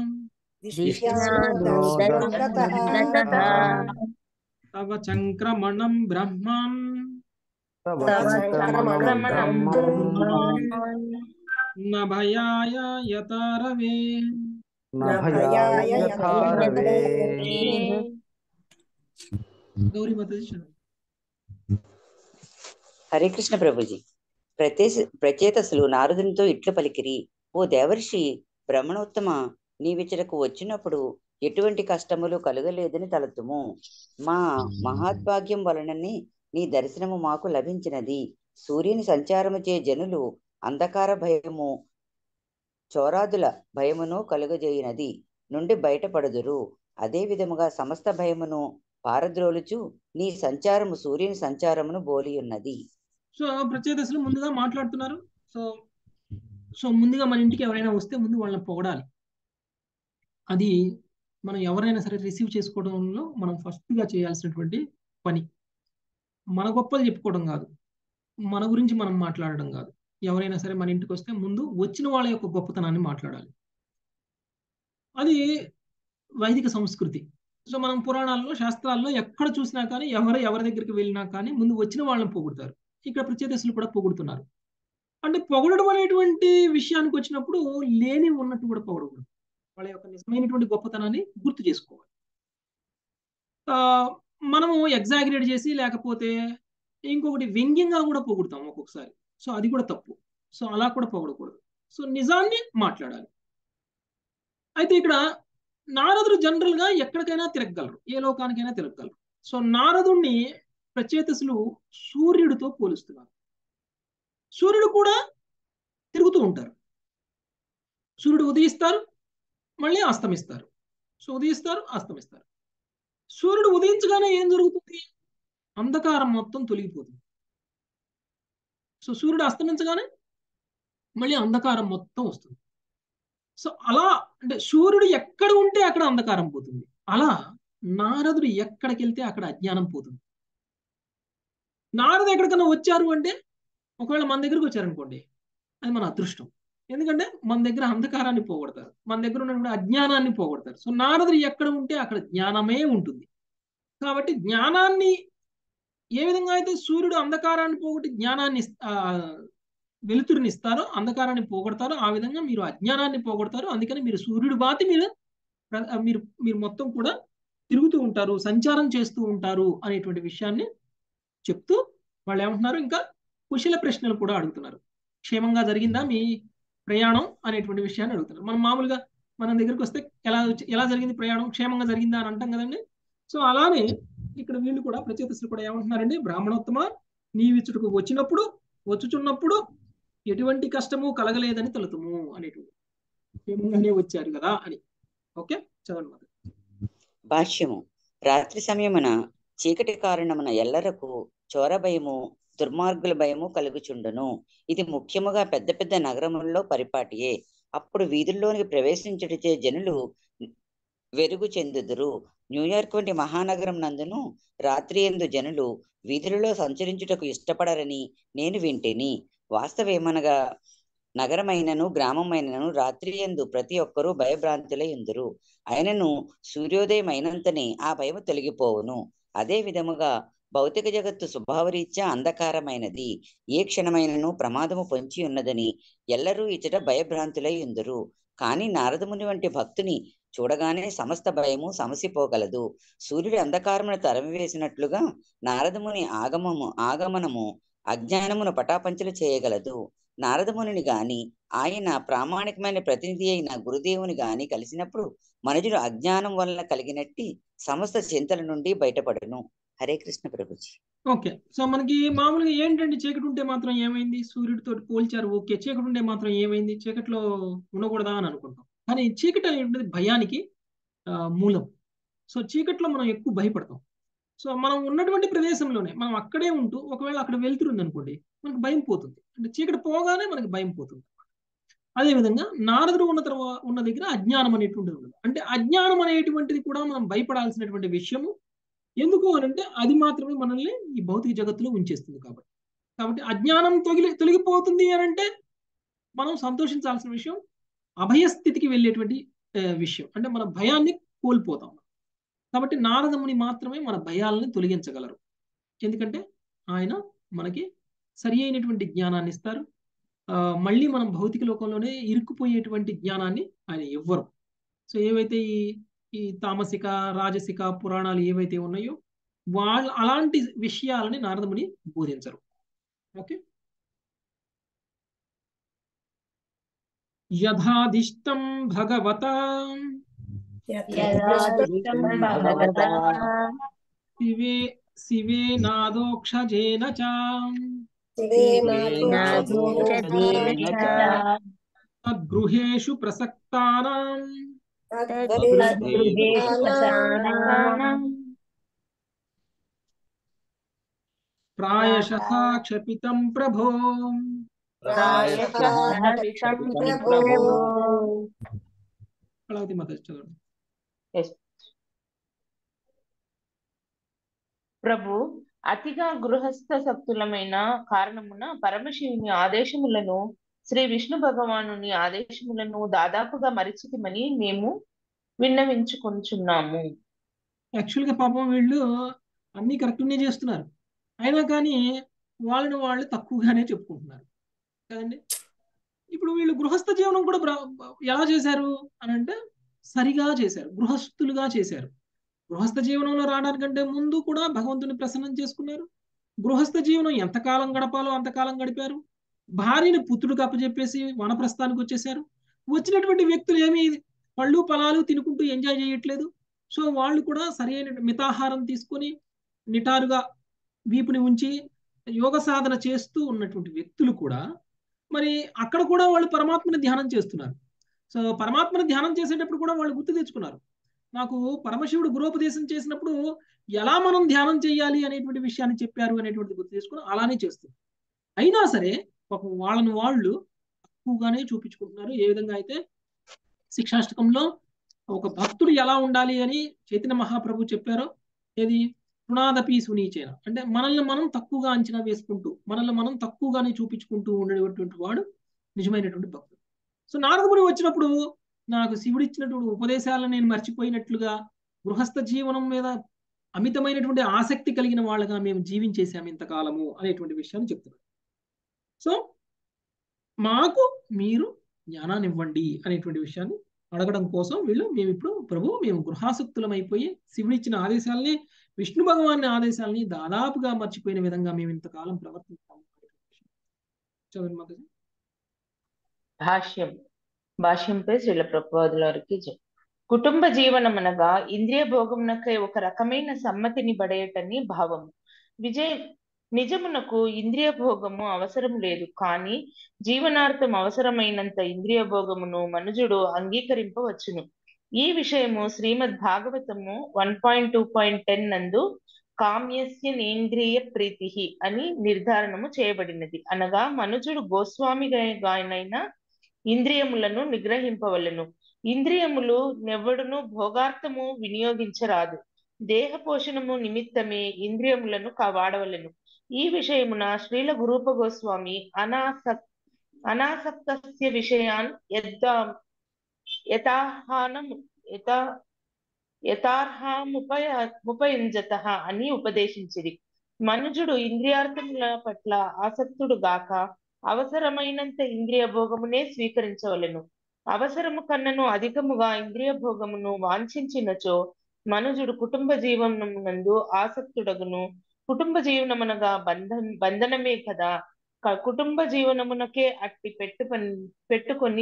తవ చంక్రమణం బ్రహ్మన్ నభయాయ యతారవే. గౌరీ మాతాజీ చదవండి. హరే కృష్ణ ప్రభుజీ. ప్రచేత ప్రచేతసులు నారదునితో ఇట్ల పలికిరి, ఓ దేవర్షి బ్రహ్మణోత్తమ, నీవిచ్చరకు వచ్చినప్పుడు ఎటువంటి కష్టములు కలుగలేదని తలతుము. మా మహాద్భాగ్యం వలననే నీ దర్శనము మాకు లభించినది. సూర్యుని సంచారముచే జనులు అంధకార భయము చోరాదుల భయమును కలుగజేయినది నుండి బయటపడుదురు. అదే విధముగా సమస్త భయమును పారద్రోలుచు నీ సంచారము సూర్యుని సంచారమును బోలి ఉన్నది. సో ప్రచేతసులు ముందుగా మాట్లాడుతున్నారు. సో సో ముందుగా మన ఇంటికి ఎవరైనా వస్తే ముందు వాళ్ళని పొగడాలి. అది మనం ఎవరైనా సరే రిసీవ్ చేసుకోవడంలో మనం ఫస్ట్గా చేయాల్సినటువంటి పని. మన గొప్పలు చెప్పుకోవడం కాదు, మన గురించి మనం మాట్లాడడం కాదు. ఎవరైనా సరే మన ఇంటికి వస్తే ముందు వచ్చిన వాళ్ళ యొక్క గొప్పతనాన్ని మాట్లాడాలి. అది వైదిక సంస్కృతి. సో మనం పురాణాల్లో శాస్త్రాల్లో ఎక్కడ చూసినా కానీ ఎవరు ఎవరి దగ్గరికి వెళ్ళినా కానీ ముందు వచ్చిన వాళ్ళని పొగుడతారు. ఇక్కడ ప్రచేతసులు కూడా పొగుడుతున్నారు. అంటే పొగడడం అనేటువంటి విషయానికి వచ్చినప్పుడు లేని ఉన్నట్టు కూడా పొగడకూడదు. వాళ్ళ యొక్క నిజమైనటువంటి గొప్పతనాన్ని గుర్తు చేసుకోవాలి. మనము ఎగ్జాగరేట్ చేసి లేకపోతే ఇంకొకటి వ్యంగ్యంగా కూడా పొగుడతాం ఒక్కొక్కసారి. సో అది కూడా తప్పు. సో అలా కూడా పొగడకూడదు. సో నిజాన్ని మాట్లాడాలి. అయితే ఇక్కడ నారదుడు జనరల్ గా ఎక్కడికైనా తిరగగలరు, ఏ లోకానికైనా తిరగగలరు. సో నారదుడిని ప్రచేతసులు సూర్యుడితో పోలుస్తున్నారు. సూర్యుడు కూడా తిరుగుతూ ఉంటారు. సూర్యుడు ఉదయిస్తారు, మళ్ళీ అస్తమిస్తారు. సో ఉదయిస్తారు, అస్తమిస్తారు. సూర్యుడు ఉదయించగానే ఏం జరుగుతుంది? అంధకారం మొత్తం తొలగిపోతుంది. సో సూర్యుడు అస్తమించగానే మళ్ళీ అంధకారం మొత్తం వస్తుంది. సో అలా అంటే సూర్యుడు ఎక్కడ ఉంటే అక్కడ అంధకారం పోతుంది. అలా నారదుడు ఎక్కడికి వెళ్తే అక్కడ అజ్ఞానం పోతుంది. నారదు ఎక్కడికన్నా వచ్చారు అంటే ఒకవేళ మన దగ్గరకు వచ్చారనుకోండి, అది మన అదృష్టం. ఎందుకంటే మన దగ్గర అంధకారాన్ని పోగొడతారు, మన దగ్గర ఉన్నటువంటి అజ్ఞానాన్ని పోగొడతారు. సో నారదుడు ఎక్కడ ఉంటే అక్కడ జ్ఞానమే ఉంటుంది. కాబట్టి జ్ఞానాన్ని ఏ విధంగా అయితే సూర్యుడు అంధకారాన్ని పోగొట్టి జ్ఞానాన్ని ఆ వెలుతురుని ఇస్తారో, అంధకారాన్ని పోగొడతారో, ఆ విధంగా మీరు అజ్ఞానాన్ని పోగొడతారు. అందుకని మీరు సూర్యుడు బాతి మీరు మీరు మీరు మొత్తం కూడా తిరుగుతూ ఉంటారు, సంచారం చేస్తూ ఉంటారు అనేటువంటి విషయాన్ని చెప్తూ వాళ్ళు ఏమంటున్నారు, ఇంకా కుశల ప్రశ్నలు కూడా అడుగుతున్నారు. క్షేమంగా జరిగిందా మీ ప్రయాణం అనేటువంటి విషయాన్ని అడుగుతున్నారు. మనం మామూలుగా మన దగ్గరికి వస్తే ఎలా ఎలా జరిగింది ప్రయాణం, క్షేమంగా జరిగిందా అని అంటాం కదండి. సో అలానే ఇక్కడ వీళ్ళు కూడా ప్రచేతసులు కూడా ఏమంటున్నారండి, బ్రాహ్మణోత్తమ నీవిచ్చుటకు వచ్చినప్పుడు వచ్చుచున్నప్పుడు ఎటువంటి కష్టము కలగలేదని తలుతుము అనేటువంటి, క్షేమంగానే వచ్చారు కదా అని. ఓకే, చదవండి. భాష్యము. రాత్రి సమయమున చీకటి కారణమున ఎల్లరకు చోర భయము దుర్మార్గుల భయము కలుగుచుండును. ఇది ముఖ్యముగా పెద్ద పెద్ద నగరములలో పరిపాటియే. అప్పుడు వీధుల్లోనికి ప్రవేశించుటచే జనులు వెరుగు చెందుదురు. న్యూయార్క్ వంటి మహానగరం నందును రాత్రి యందు జనులు వీధులలో సంచరించుటకు ఇష్టపడరని నేను వింటిని. వాస్తవేమనగా నగరమైనను గ్రామమైనను రాత్రి యందు ప్రతి ఒక్కరూ భయభ్రాంతులై ఉందురు. అయినను సూర్యోదయం అయినంతనే ఆ భయము తొలగిపోవును. అదే విధముగా భౌతిక జగత్తు స్వభావరీత్యా అంధకారమైనది. ఏ క్షణమైనను ప్రమాదము పొంచి ఉన్నదని ఎల్లరూ ఇచ్చట భయభ్రాంతులై ఉందురు. కానీ నారదముని వంటి భక్తుని చూడగానే సమస్త భయము సమసిపోగలదు. సూర్యుడి అంధకారమును తరిమివేసినట్లుగా నారదముని ఆగమము ఆగమనము అజ్ఞానమును పటాపంచలు చేయగలదు. నారదమునిని గాని ఆయన ప్రామాణికమైన ప్రతినిధి అయిన గురుదేవుని గాని కలిసినప్పుడు మనుజుడు అజ్ఞానం వలన కలిగినట్టి సమస్త చింతల నుండి బయటపడును. హరే కృష్ణ ప్రభుజీ. ఓకే, సో మనకి మామూలుగా ఏంటంటే చీకటి ఉంటే మాత్రం ఏమైంది, సూర్యుడితో పోల్చారు. ఓకే, చీకటి ఉంటే మాత్రం ఏమైంది, చీకట్లో ఉండకూడదా అని అనుకుంటాం. కానీ చీకటి అనేది భయానికి మూలం. సో చీకట్లో మనం ఎక్కువ భయపడతాం. సో మనం ఉన్నటువంటి ప్రదేశంలోనే మనం అక్కడే ఉంటూ ఒకవేళ అక్కడ వెళ్తుంది అనుకోండి, మనకు భయం పోతుంది. అంటే చీకటి పోగానే మనకి భయం పోతుంది. అదేవిధంగా నారదుడు ఉన్న తర్వాత ఉన్న దగ్గర అజ్ఞానం అనేటువంటిది ఉండదు. అంటే అజ్ఞానం అనేటువంటిది కూడా మనం భయపడాల్సినటువంటి విషయము. ఎందుకు అని అంటే అది మాత్రమే మనల్ని ఈ భౌతిక జగత్తులో ఉంచేస్తుంది. కాబట్టి కాబట్టి అజ్ఞానం తొలగి తొలగిపోతుంది అని అంటే మనం సంతోషించాల్సిన విషయం అభయస్థితికి వెళ్ళేటువంటి విషయం. అంటే మన భయాన్ని కోల్పోతాం. కాబట్టి నారదముని మాత్రమే మన భయాలని తొలగించగలరు. ఎందుకంటే ఆయన మనకి సరి అయినటువంటి జ్ఞానాన్ని ఇస్తారు. మళ్ళీ మనం భౌతిక లోకంలోనే ఇరుక్కుపోయేటువంటి జ్ఞానాన్ని ఆయన ఇవ్వరు. సో ఏవైతే ఈ ఈ తామసిక రాజసిక పురాణాలు ఏవైతే ఉన్నాయో వాళ్ళు అలాంటి విషయాలని నారదముని బోధించరు. ఓకే, యథాదిష్టం భగవత శివే శివే నాదోక్షజేన చ తద్గృహేషు ప్రసక్తానాం ప్రాయశః క్షపితం ప్రభో. కళావతి మాత చదవండి. ప్రభు, అతిగా గృహస్థ సక్తులమైన కారణమున పరమశివుని ఆదేశములను శ్రీ విష్ణు భగవానుని ఆదేశములను దాదాపుగా మరిచితిమని మేము విన్నవించుకొంచున్నాము. యాక్చువల్గా పాపం వీళ్ళు అన్ని కరెక్ట్గానే చేస్తున్నారు, అయినా కానీ వాళ్ళని వాళ్ళు తక్కువగానే చెప్పుకుంటున్నారు కదండి. ఇప్పుడు వీళ్ళు గృహస్థ జీవనం కూడా ఎలా చేశారు అని అంటే సరిగా చేశారు, గృహస్థులుగా చేశారు. గృహస్థ జీవనంలో రావడానికంటే ముందు కూడా భగవంతుని ప్రసన్నం చేసుకున్నారు. గృహస్థ జీవనం ఎంతకాలం గడపాలో అంతకాలం గడిపారు. భార్యని పుత్రుడికి అప్పచెప్పేసి వనప్రస్థానికి వచ్చేసారు. వచ్చినటువంటి వ్యక్తులు ఏమి పళ్ళు పొలాలు తినుకుంటూ ఎంజాయ్ చేయట్లేదు. సో వాళ్ళు కూడా సరైన మితాహారం తీసుకొని నిటారుగా వీపుని ఉంచి యోగ సాధన చేస్తూ ఉన్నటువంటి వ్యక్తులు కూడా మరి అక్కడ కూడా వాళ్ళు పరమాత్మని ధ్యానం చేస్తున్నారు. సో పరమాత్మని ధ్యానం చేసేటప్పుడు కూడా వాళ్ళు గుర్తు తెచ్చుకున్నారు, నాకు పరమశివుడు గురోపదేశం చేసినప్పుడు ఎలా మనం ధ్యానం చేయాలి అనేటువంటి విషయాన్ని చెప్పారు అనేటువంటిది గుర్తు చేసుకుని అలానే చేస్తుంది. అయినా సరే పాపం వాళ్ళని వాళ్ళు తక్కువగానే చూపించుకుంటున్నారు. ఏ విధంగా అయితే శిక్షాష్టకంలో ఒక భక్తుడు ఎలా ఉండాలి అని చైతన్య మహాప్రభు చెప్పారో, ఏది పునాదపి సునీచేన అంటే మనల్ని మనం తక్కువగా అంచనా వేసుకుంటూ మనల్ని మనం తక్కువగానే చూపించుకుంటూ ఉండేటువంటి వాడు నిజమైనటువంటి భక్తుడు. సో నారదముని వచ్చినప్పుడు నాకు శివుడు ఇచ్చినటువంటి ఉపదేశాలను నేను మర్చిపోయినట్లుగా గృహస్థ జీవనం మీద అమితమైనటువంటి ఆసక్తి కలిగిన వాళ్ళగా మేము జీవించేసాము ఇంతకాలము అనేటువంటి విషయాన్ని చెప్తున్నారు. సో మాకు మీరు జ్ఞానాన్ని ఇవ్వండి అనేటువంటి విషయాన్ని అడగడం కోసం వీళ్ళు మేము ఇప్పుడు ప్రభు మేము గృహాసక్తులం అయిపోయి శివుడిచ్చిన ఆదేశాలని విష్ణు భగవాన్ ఆదేశాలని దాదాపుగా మర్చిపోయిన విధంగా మేము ఇంతకాలం ప్రవర్తిస్తాము. చదువు మాతాజీ. భాష్యం భాష్యంపై శ్రీల ప్రభుపాదుల వారికి జై. కుటుంబ జీవనం అనగా ఇంద్రియ భోగమునకై ఒక రకమైన సమ్మతిని పడేయటని భావము. విజయ నిజమునకు ఇంద్రియ భోగము అవసరం లేదు, కానీ జీవనార్థం అవసరమైనంత ఇంద్రియ భోగమును మనుజుడు అంగీకరింపవచ్చును. ఈ విషయము Srimad Bhagavatam one point two point ten నందు కామ్యస్య నేంద్రియ ప్రీతి అని నిర్ధారణము చేయబడినది. అనగా మనుజుడు గోస్వామి గాయనైన ఇంద్రియములను నిగ్రహింపవలను. ఇంద్రియములు నెవ్వడును భోగార్థము వినియోగించరాదు. దేహ పోషణము నిమిత్తమే ఇంద్రియములను వాడవలను. ఈ విషయమున శ్రీల గురూప గోస్వామి అనాసక్ అనాసక్తస్య విషయాన్ యథా యథాహానం యథా యథార్హముపయ ముపయుంజతః అని ఉపదేశించిరి. మనుజుడు ఇంద్రియార్థముల పట్ల ఆసక్తుడు గాక అవసరమైనంత ఇంద్రియ భోగమునే స్వీకరించవలెను. అవసరము కన్నను అధికముగా ఇంద్రియ భోగమును వాంఛించినచో మనుజుడు కుటుంబ జీవనమునందు ఆసక్తుడగును. కుటుంబ జీవనమనగా బంధం బంధనమే కదా. కుటుంబ జీవనమునకే అట్టి పెట్టు పెట్టుకొని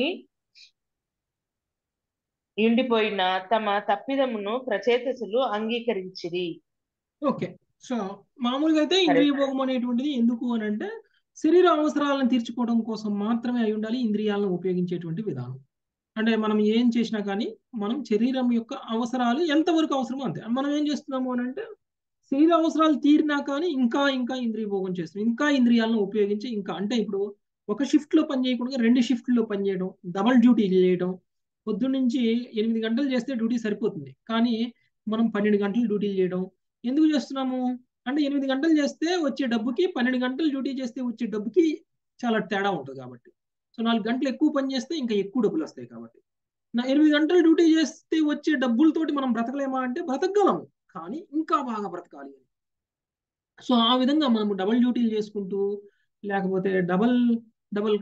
ఉండిపోయిన తమ తప్పిదమును ప్రచేతసులు అంగీకరించిరి. ఓకే, సో మామూలుగా అయితే ఇంద్రియ భోగం అనేటువంటిది ఎందుకు అని అంటే శరీర అవసరాలను తీర్చుకోవడం కోసం మాత్రమే అయి ఉండాలి ఇంద్రియాలను ఉపయోగించేటువంటి విధానం. అంటే మనం ఏం చేసినా కానీ మనం శరీరం యొక్క అవసరాలు ఎంతవరకు అవసరమో అంతే. మనం ఏం చేస్తున్నాము అని అంటే శరీర అవసరాలు తీరినా కానీ ఇంకా ఇంకా ఇంద్రియ భోగం చేస్తున్నాం, ఇంకా ఇంద్రియాలను ఉపయోగించి ఇంకా అంటే ఇప్పుడు ఒక షిఫ్ట్లో పని చేయకుండా రెండు షిఫ్ట్లో పని చేయడం, డబల్ డ్యూటీ చేయడం. పొద్దున్న నుంచి ఎనిమిది గంటలు చేస్తే డ్యూటీ సరిపోతుంది, కానీ మనం పన్నెండు గంటలు డ్యూటీలు చేయడం ఎందుకు చేస్తున్నాము అంటే ఎనిమిది గంటలు చేస్తే వచ్చే డబ్బుకి పన్నెండు గంటలు డ్యూటీ చేస్తే వచ్చే డబ్బుకి చాలా తేడా ఉంటుంది కాబట్టి. సో నాలుగు గంటలు ఎక్కువ పని చేస్తే ఇంకా ఎక్కువ డబ్బులు వస్తాయి కాబట్టి. నా ఎనిమిది గంటలు డ్యూటీ చేస్తే వచ్చే డబ్బులతోటి మనం బ్రతకలేమా అంటే బ్రతకగలము, కానీ ఇంకా బాగా బ్రతకాలి. సో ఆ విధంగా మనము డబల్ డ్యూటీలు చేసుకుంటూ లేకపోతే డబల్ డబల్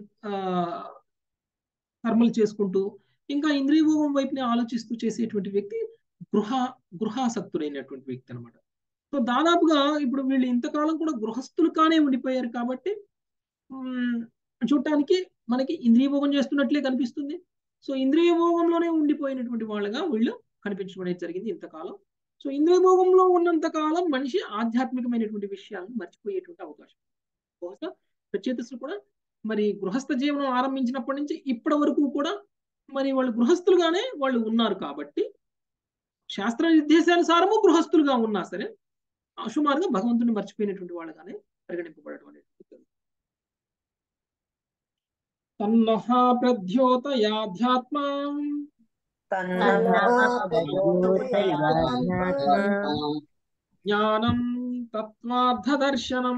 కర్మలు చేసుకుంటూ ఇంకా ఇంద్రియ భోగం వైపునే ఆలోచిస్తూ చేసేటువంటి వ్యక్తి గృహ గృహాసక్తుడైనటువంటి వ్యక్తి అనమాట. సో దాదాపుగా ఇప్పుడు వీళ్ళు ఇంతకాలం కూడా గృహస్థులు కానే ఉండిపోయారు కాబట్టి చూడటానికి మనకి ఇంద్రియ భోగం చేస్తున్నట్లే కనిపిస్తుంది. సో ఇంద్రియ భోగంలోనే ఉండిపోయినటువంటి వాళ్ళగా వీళ్ళు కనిపించడం అనేది జరిగింది ఇంతకాలం. సో ఇంద్రియ భోగంలో ఉన్నంత కాలం మనిషి ఆధ్యాత్మికమైనటువంటి విషయాలను మర్చిపోయేటువంటి అవకాశం. బహుశా ప్రచేతసులు కూడా మరి గృహస్థ జీవనం ఆరంభించినప్పటి నుంచి ఇప్పటి వరకు కూడా మరి వాళ్ళు గృహస్థులుగానే వాళ్ళు ఉన్నారు కాబట్టి శాస్త్ర నిర్దేశానుసారము గృహస్థులుగా ఉన్నా సరే సుమారుగా భగవంతుని మర్చిపోయినటువంటి వాళ్ళగానే పరిగణింపబడటం అనేది. తన్నః ప్రద్యోతయాధ్యాత్మ జ్ఞానం తత్వార్థదర్శనం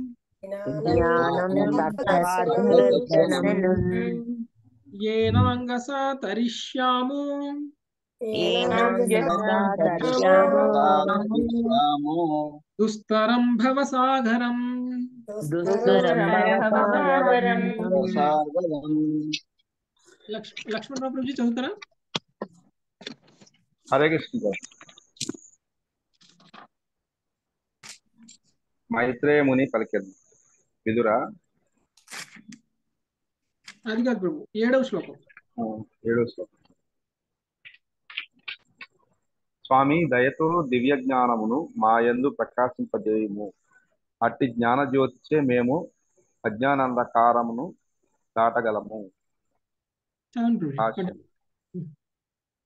ఏనాంగసా తరిష్యామో దుస్తరం భవసాగరం. లక్ష్మణ ప్రభుజీ చదువుతారా? హరే కృష్ణ. మైత్రేయ ముని పలికెను, విదురా. అది కాదు ప్రభు, ఏడవ శ్లోకం. ఏడవ శ్లోకం. స్వామి దయతో దివ్య జ్ఞానమును మాయందు ప్రకాశింపజేయుము. అట్టి జ్ఞాన జ్యోతిచే మేము అజ్ఞానంధకారమును దాటగలము.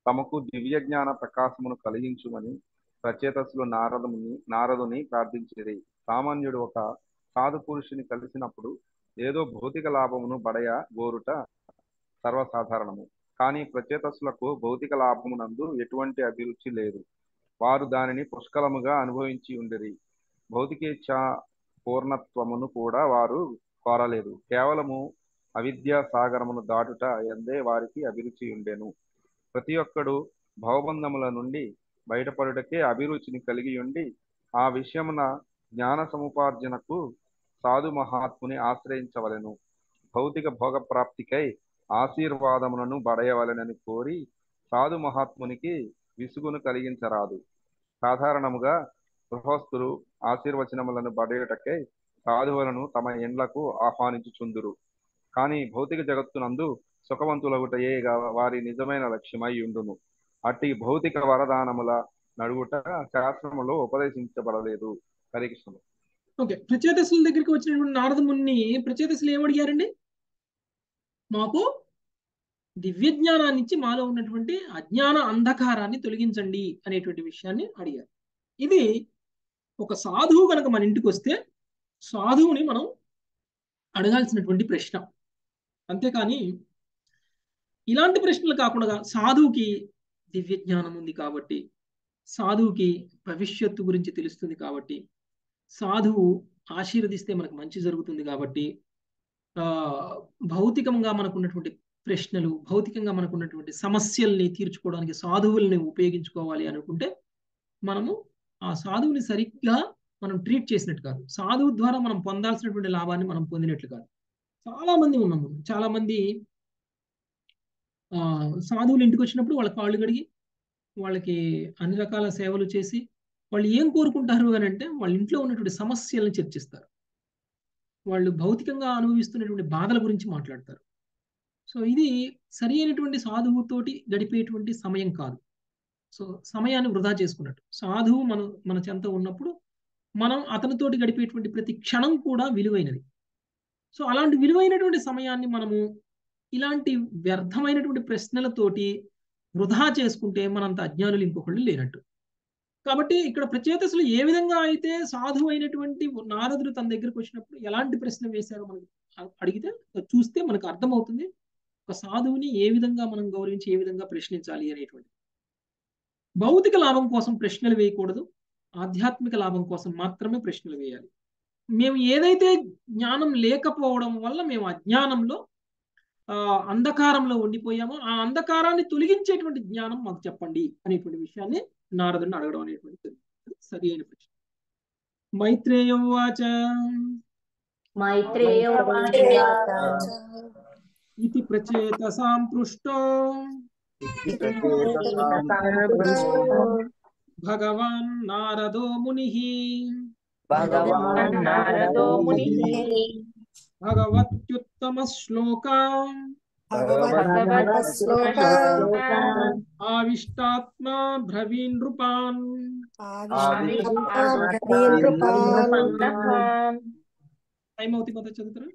తమకు దివ్య జ్ఞాన ప్రకాశమును కలిగించుమని ప్రచేతసులు నారదుని నారదుని ప్రార్థించిరి. సామాన్యుడు ఒక సాధు పురుషుని కలిసినప్పుడు ఏదో భౌతిక లాభమును బడయ గోరుట సర్వసాధారణము. కానీ ప్రచేతసులకు భౌతిక లాభమునందు ఎటువంటి అభిరుచి లేదు. వారు దానిని పుష్కలముగా అనుభవించి ఉండిరి. భౌతికేచ్ఛ పూర్ణత్వమును కూడా వారు కోరలేదు. కేవలము అవిద్యా సాగరమును దాటుట ఎందే వారికి అభిరుచి ఉండెను. ప్రతి ఒక్కడు భవబంధముల నుండి బయటపడుటకే అభిరుచిని కలిగి ఉండి ఆ విషయమున జ్ఞాన సముపార్జనకు సాధు మహాత్ముని ఆశ్రయించవలెను. భౌతిక భోగ ప్రాప్తికై ఆశీర్వాదములను బడయవలెనని కోరి సాధు మహాత్మునికి విసుగును కలిగించరాదు. సాధారణముగా గృహస్థులు ఆశీర్వచనములను బడయుటకై సాధువులను తమ ఇండ్లకు ఆహ్వానించుచుందురు. కానీ భౌతిక జగత్తునందు సుఖవంతులగుటయే వారి నిజమైన లక్ష్యమై ఉండును. అట్టి భౌతిక వరదానముల నడుగుట శాస్త్రములో ఉపదేశించబడలేదు. హరే కృష్ణ. ఓకే, ప్రచేతసుల దగ్గరికి వచ్చినటువంటి నారద ముని ప్రచేతసులు ఏమడిగారండి? మాకు దివ్య జ్ఞానాన్ని ఇచ్చి మాలో ఉన్నటువంటి అజ్ఞాన అంధకారాన్ని తొలగించండి అనేటువంటి విషయాన్ని అడిగారు. ఇది ఒక సాధువు కనుక మన ఇంటికి వస్తే సాధువుని మనం అడగాల్సినటువంటి ప్రశ్న. అంతేకాని ఇలాంటి ప్రశ్నలు కాకుండా సాధువుకి దివ్య జ్ఞానం ఉంది కాబట్టి, సాధువుకి భవిష్యత్తు గురించి తెలుస్తుంది కాబట్టి, సాధువు ఆశీర్వదిస్తే మనకు మంచి జరుగుతుంది కాబట్టి, ఆ భౌతికంగా మనకున్నటువంటి ప్రశ్నలు, భౌతికంగా మనకున్నటువంటి సమస్యల్ని తీర్చుకోవడానికి సాధువుల్ని ఉపయోగించుకోవాలి అనుకుంటే మనము ఆ సాధువుని సరిగ్గా మనం ట్రీట్ చేసినట్టు కాదు, సాధువు ద్వారా మనం పొందాల్సినటువంటి లాభాన్ని మనం పొందినట్లు కాదు. చాలా మంది ఉన్నాము, చాలా మంది ఆ సాధువులు ఇంటికి వచ్చినప్పుడు వాళ్ళ కాళ్ళు కడిగి వాళ్ళకి అన్ని రకాల సేవలు చేసి వాళ్ళు ఏం కోరుకుంటారు అని అంటే వాళ్ళ ఇంట్లో ఉన్నటువంటి సమస్యలను చర్చిస్తారు. వాళ్ళు భౌతికంగా అనుభవిస్తున్నటువంటి బాధల గురించి మాట్లాడతారు. సో ఇది సరి అయినటువంటి సాధువుతోటి గడిపేటువంటి సమయం కాదు. సో సమయాన్ని వృధా చేసుకున్నట్టు. సాధువు మన మన చెంత ఉన్నప్పుడు మనం అతనితోటి గడిపేటువంటి ప్రతి క్షణం కూడా విలువైనది. సో అలాంటి విలువైనటువంటి సమయాన్ని మనము ఇలాంటి వ్యర్థమైనటువంటి ప్రశ్నలతోటి వృధా చేసుకుంటే మనంత అజ్ఞానులు ఇంకొకళ్ళు లేనట్టు. కాబట్టి ఇక్కడ ప్రచేతసులు ఏ విధంగా అయితే సాధువు అయినటువంటి నారదుడు తన దగ్గరకు వచ్చినప్పుడు ఎలాంటి ప్రశ్న వేశారో మనకి అడిగితే చూస్తే మనకు అర్థమవుతుంది ఒక సాధువుని ఏ విధంగా మనం గౌరవించి ఏ విధంగా ప్రశ్నించాలి అనేటువంటి. భౌతిక లాభం కోసం ప్రశ్నలు వేయకూడదు, ఆధ్యాత్మిక లాభం కోసం మాత్రమే ప్రశ్నలు వేయాలి. మేము ఏదైతే జ్ఞానం లేకపోవడం వల్ల మేము అజ్ఞానంలో ఆ అంధకారంలో ఉండిపోయామో ఆ అంధకారాన్ని తొలగించేటువంటి జ్ఞానం మాకు చెప్పండి అనేటువంటి విషయాన్ని నారదుడిని అడగడం అనేటువంటి సరి అయిన ప్రశ్న. మైత్రేయ ఉవాచ మైత్రేయ ఇతి ప్రచేతసాం పృష్టో భగవాన్ నారదో మునిః భగవాన్ నారదో మునిః భగవత్యుత్తమ శ్లోకా ఆవిష్టాత్మా బ్రవీన్ నృపాన్. హైమవతి మాత చదువుతారా?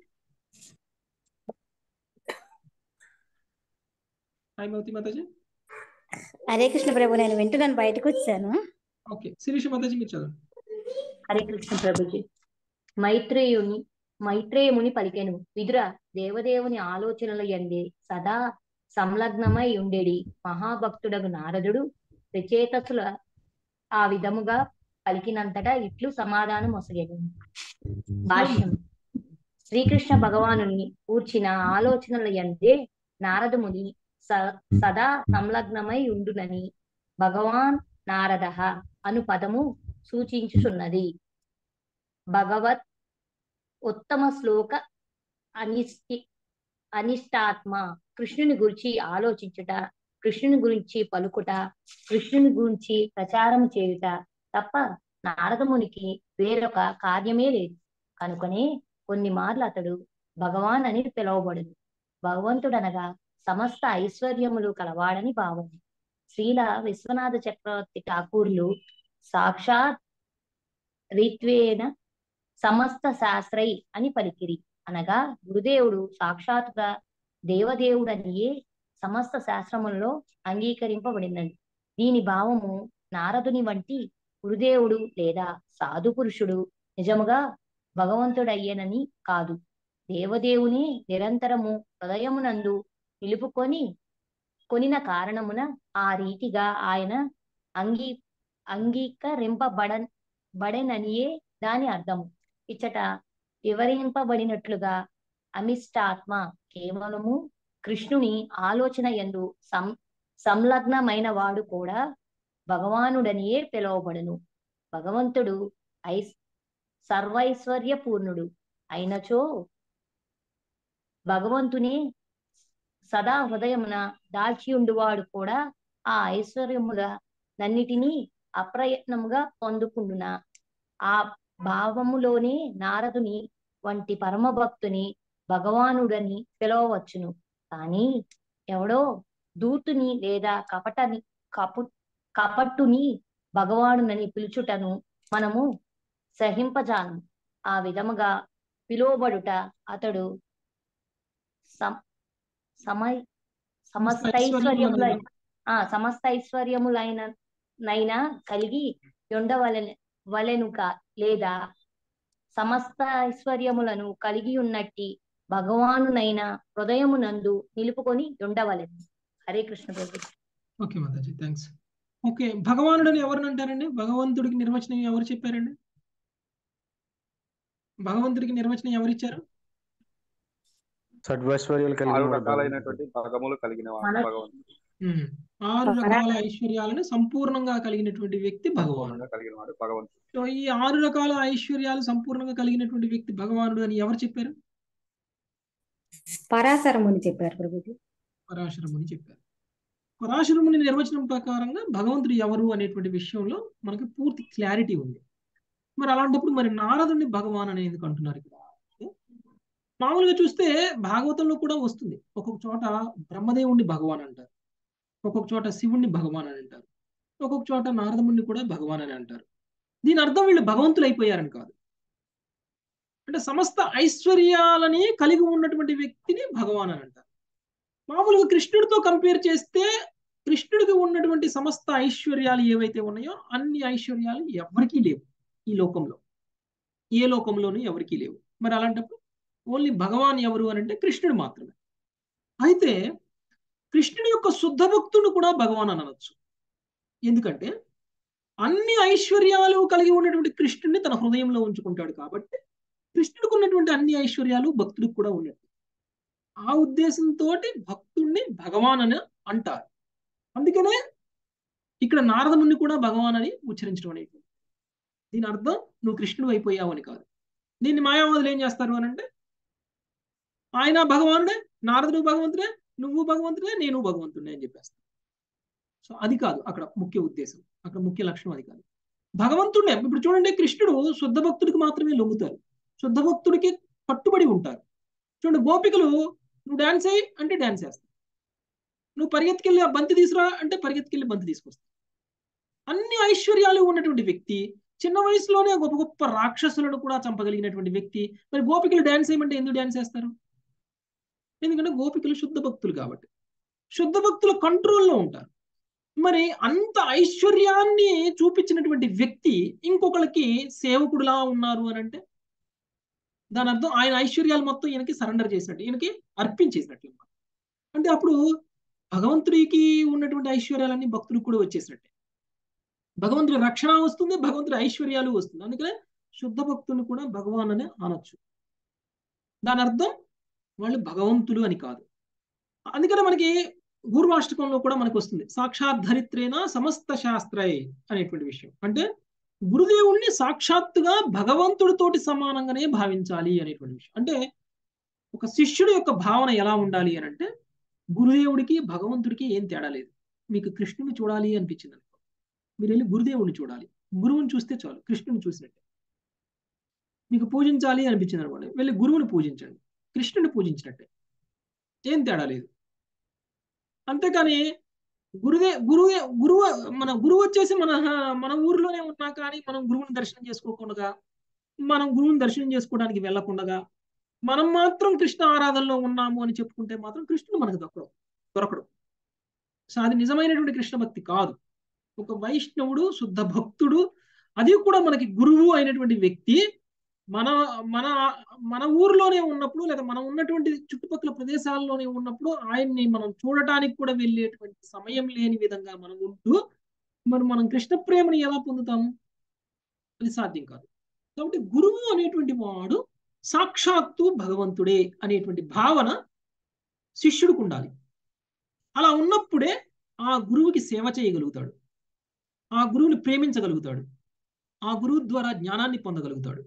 హైమవతి మాతాజీ. హరే కృష్ణ ప్రభు, నేను వింటున్నాను, బయటకు వచ్చాను. ఓకే, శిరీష మాతాజీ మీరు చదవండి. హరే కృష్ణ ప్రభుజీ. మైత్రేయుని మైత్రేయముని పలికెను, విదురా, దేవదేవుని ఆలోచనల యందే సదా సంలగ్నమై ఉండేడి మహాభక్తుడగు నారదుడు ప్రచేతసుల ఆ విధముగా పలికినంతటా ఇట్లు సమాధానం ఒసగెను. భాష్యం. శ్రీకృష్ణ భగవానుని కూర్చిన ఆలోచనల యందే నారదముని సదా సంలగ్నమై ఉండునని భగవాన్ నారద అను పదము సూచించుచున్నది. భగవత్ ఉత్తమ శ్లోక అనిష్టి అనిష్టాత్మ కృష్ణుని గురించి ఆలోచించుట, కృష్ణుని గురించి పలుకుట, కృష్ణుని గురించి ప్రచారం చేయుట తప్ప నారదమునికి వేరొక కార్యమే లేదు. కనుకనే కొన్ని మార్లు అతడు భగవాన్ అని పిలువబడును. భగవంతుడనగా సమస్త ఐశ్వర్యములు కలవాడని భావం. శ్రీల విశ్వనాథ చక్రవర్తి ఠాకూర్లు సాక్షాత్ రీత్వేన సమస్త శాస్త్రై అని పలికిరి. అనగా గురుదేవుడు సాక్షాత్గా దేవదేవుడనియే సమస్త శాస్త్రములలో అంగీకరింపబడినది. దీని భావము నారదుని వంటి గురుదేవుడు లేదా సాధు పురుషుడు నిజముగా భగవంతుడయ్యనని కాదు. దేవదేవుని నిరంతరము హృదయమునందు నిలుపుకొని కొనిన కారణమున ఆ రీతిగా ఆయన అంగీ అంగీకరింపబడ బడెననియే దాని అర్థము. ఇచ్చట వివరింపబడినట్లుగా అమిష్టాత్మ కేవలము కృష్ణుని ఆలోచన యందు సం సంలగ్నమైన వాడు కూడా భగవానుడనియే పిలువబడును. భగవంతుడు ఐస్ సర్వైశ్వర్యపూర్ణుడు అయినచో భగవంతుని సదా హృదయమున దాల్చియుండువాడు కూడా ఆ ఐశ్వర్యముల నన్నిటినీ అప్రయత్నముగా పొందుకుండున. ఆ భావములోనే నారదుని వంటి పరమ భక్తుని భగవానుడని పిలవవచ్చును. కానీ ఎవడో దూతుని లేదా కపటని కపు కపట్టుని భగవానునని పిలుచుటను మనము సహింపజాను. ఆ విధముగా పిలువబడుట అతడు సమ సమై సమస్త ఐశ్వర్యములైన ఆ సమస్త ఐశ్వర్యములైన నైనా కలిగి ఉండవలె వలెనుక లేదా సమస్త ఐశ్వర్యములను కలిగి ఉన్నట్టి భగవానునైనా హృదయమునందు నిలుపుకొని ఉండవలెను. హరే కృష్ణ ప్రభు. ఓకే మాతాజీ, థ్యాంక్స్. ఓకే, భగవానుడని ఎవరిని అంటారండి? భగవంతుడికి నిర్వచనం ఎవరు చెప్పారండి? భగవంతుడికి నిర్వచనం ఎవరు ఇచ్చారు? సద్వైశ్వర్యాలు ఆరు కలిగిన వాడు రకాలైనటువంటి భగములు కలిగిన వాడు భగవంతుడు. ఉమ్, ఆరు రకాల ఐశ్వర్యాలను సంపూర్ణంగా కలిగినటువంటి వ్యక్తి భగవానుడు. సంపూర్ణంగా కలిగిన వాడు భగవంతుడు. సో ఈ ఆరు రకాల ఐశ్వర్యాలు సంపూర్ణంగా కలిగినటువంటి వ్యక్తి భగవానుడు అని ఎవరు చెప్పారు? పరాశరముని చెప్పారు ప్రభుజీ. పరాశరముని చెప్పారు. పరాశరముని నిర్వచనం ప్రకారంగా భగవంతుడు ఎవరు అనేటువంటి విషయంలో మనకి పూర్తి క్లారిటీ ఉంది. మరి అలాంటప్పుడు మరి నారదుని భగవాన్ అని ఎందుకు అంటున్నారు ఇక్కడ? మామూలుగా చూస్తే భాగవతంలో కూడా వస్తుంది. ఒక్కొక్క చోట బ్రహ్మదేవుణ్ణి భగవాన్ అంటారు, ఒక్కొక్క చోట శివుణ్ణి భగవాన్ అని అంటారు, ఒక్కొక్క చోట నారదముని కూడా భగవాన్ అని అంటారు. దీని అర్థం వీళ్ళు భగవంతులు అయిపోయారని కాదు. అంటే సమస్త ఐశ్వర్యాలని కలిగి ఉన్నటువంటి వ్యక్తిని భగవాన్ అని అంటారు. మామూలుగా కృష్ణుడితో కంపేర్ చేస్తే కృష్ణుడికి ఉన్నటువంటి సమస్త ఐశ్వర్యాలు ఏవైతే ఉన్నాయో అన్ని ఐశ్వర్యాలు ఎవరికీ లేవు ఈ లోకంలో, ఏ లోకంలోనూ ఎవరికీ లేవు. మరి అలాంటప్పుడు ఓన్లీ భగవాన్ ఎవరు అని అంటే కృష్ణుడు మాత్రమే. అయితే కృష్ణుడి యొక్క శుద్ధ భక్తుడు కూడా భగవాన్ అని అనొచ్చు. ఎందుకంటే అన్ని ఐశ్వర్యాలు కలిగి ఉన్నటువంటి కృష్ణుడిని తన హృదయంలో ఉంచుకుంటాడు కాబట్టి కృష్ణుడికి ఉన్నటువంటి అన్ని ఐశ్వర్యాలు భక్తుడికి కూడా ఉన్నట్టు. ఆ ఉద్దేశంతో భక్తుడిని భగవాన్ అని అంటారు. అందుకనే ఇక్కడ నారదముని కూడా భగవాన్ అని ఉచ్చరించడం అనేది. దీని అర్థం నువ్వు కృష్ణుడు అయిపోయావు అని కాదు. దీన్ని మాయావాదులు ఏం చేస్తారు అని అంటే ఆయన భగవానుడే, నారదుడు భగవంతుడే, నువ్వు భగవంతుడే, నేను భగవంతుడే అని చెప్పేస్తాను. సో అది కాదు అక్కడ ముఖ్య ఉద్దేశం, అక్కడ ముఖ్య లక్షణం అది కాదు. భగవంతుడే. ఇప్పుడు చూడండి, కృష్ణుడు శుద్ధ భక్తుడికి మాత్రమే లొంగుతారు, శుద్ధ భక్తుడికి కట్టుబడి ఉంటారు. చూడండి, గోపికలు నువ్వు డాన్స్ అయ్యి అంటే డాన్స్ వేస్తావు, నువ్వు పరిగెత్తుకెళ్ళి ఆ బంతి తీసురా అంటే పరిగెత్తుకెళ్ళి బంతి తీసుకొస్తావు. అన్ని ఐశ్వర్యాలు ఉన్నటువంటి వ్యక్తి, చిన్న వయసులోనే గొప్ప గొప్ప రాక్షసులను కూడా చంపగలిగినటువంటి వ్యక్తి, మరి గోపికలు డాన్స్ చేయమంటే ఎందుకు డాన్స్ చేస్తారు? ఎందుకంటే గోపికలు శుద్ధ భక్తులు కాబట్టి, శుద్ధ భక్తుల కంట్రోల్లో ఉంటారు. మరి అంత ఐశ్వర్యాన్ని చూపించినటువంటి వ్యక్తి ఇంకొకరికి సేవకుడులా ఉన్నారు అని అంటే దాని అర్థం ఆయన ఐశ్వర్యాలు మొత్తం ఈయనకి సరెండర్ చేసినట్టు, ఈయనకి అర్పించేసినట్లు. అంటే అప్పుడు భగవంతుడికి ఉన్నటువంటి ఐశ్వర్యాలన్నీ భక్తుడికి కూడా వచ్చేసినట్టే. భగవంతుడి రక్షణ వస్తుంది, భగవంతుడి ఐశ్వర్యాలు వస్తుంది. అందుకనే శుద్ధ భక్తుని కూడా భగవాన్ అని అనొచ్చు. దాని అర్థం వాళ్ళు భగవంతులు అని కాదు. అందుకనే మనకి పూర్వాష్టకంలో కూడా మనకు వస్తుంది సాక్షాత్ ధరిత్రేణ సమస్త శాస్త్రై అనేటువంటి విషయం. అంటే గురుదేవుణ్ణి సాక్షాత్తుగా భగవంతుడితోటి సమానంగానే భావించాలి అనేటువంటి విషయం. అంటే ఒక శిష్యుడి యొక్క భావన ఎలా ఉండాలి అని అంటే గురుదేవుడికి భగవంతుడికి ఏం తేడా లేదు. మీకు కృష్ణుని చూడాలి అనిపించింది అనుకో, మీరు వెళ్ళి గురుదేవుని చూడాలి, గురువుని చూస్తే చాలు, కృష్ణుని చూసినట్టే. మీకు పూజించాలి అనిపించింది అనుకోండి, వెళ్ళి గురువుని పూజించండి, కృష్ణుని పూజించినట్టే, ఏం తేడా లేదు. అంతేకాని గురుదే గురువే గురువు మన గురువు వచ్చేసి మన మన ఊరిలోనే ఉన్నా కానీ మనం గురువుని దర్శనం చేసుకోకుండా, మనం గురువుని దర్శనం చేసుకోవడానికి వెళ్ళకుండా మనం మాత్రం కృష్ణ ఆరాధనలో ఉన్నాము అని చెప్పుకుంటే మాత్రం కృష్ణుడు మనకు దక్కడు. దొరకడు. సో అది నిజమైనటువంటి కృష్ణ భక్తి కాదు. ఒక వైష్ణవుడు శుద్ధ భక్తుడు, అది కూడా మనకి గురువు అయినటువంటి వ్యక్తి మన మన మన ఊర్లోనే ఉన్నప్పుడు లేదా మనం ఉన్నటువంటి చుట్టుపక్కల ప్రదేశాల్లోనే ఉన్నప్పుడు ఆయన్ని మనం చూడటానికి కూడా వెళ్ళేటువంటి సమయం లేని విధంగా మనం ఉంటూ మరి మనం కృష్ణ ప్రేమని ఎలా పొందుతాము? అది సాధ్యం కాదు. కాబట్టి గురువు అనేటువంటి వాడు సాక్షాత్తు భగవంతుడే అనేటువంటి భావన శిష్యుడికి ఉండాలి. అలా ఉన్నప్పుడే ఆ గురువుకి సేవ చేయగలుగుతాడు, ఆ గురువుని ప్రేమించగలుగుతాడు, ఆ గురువు ద్వారా జ్ఞానాన్ని పొందగలుగుతాడు.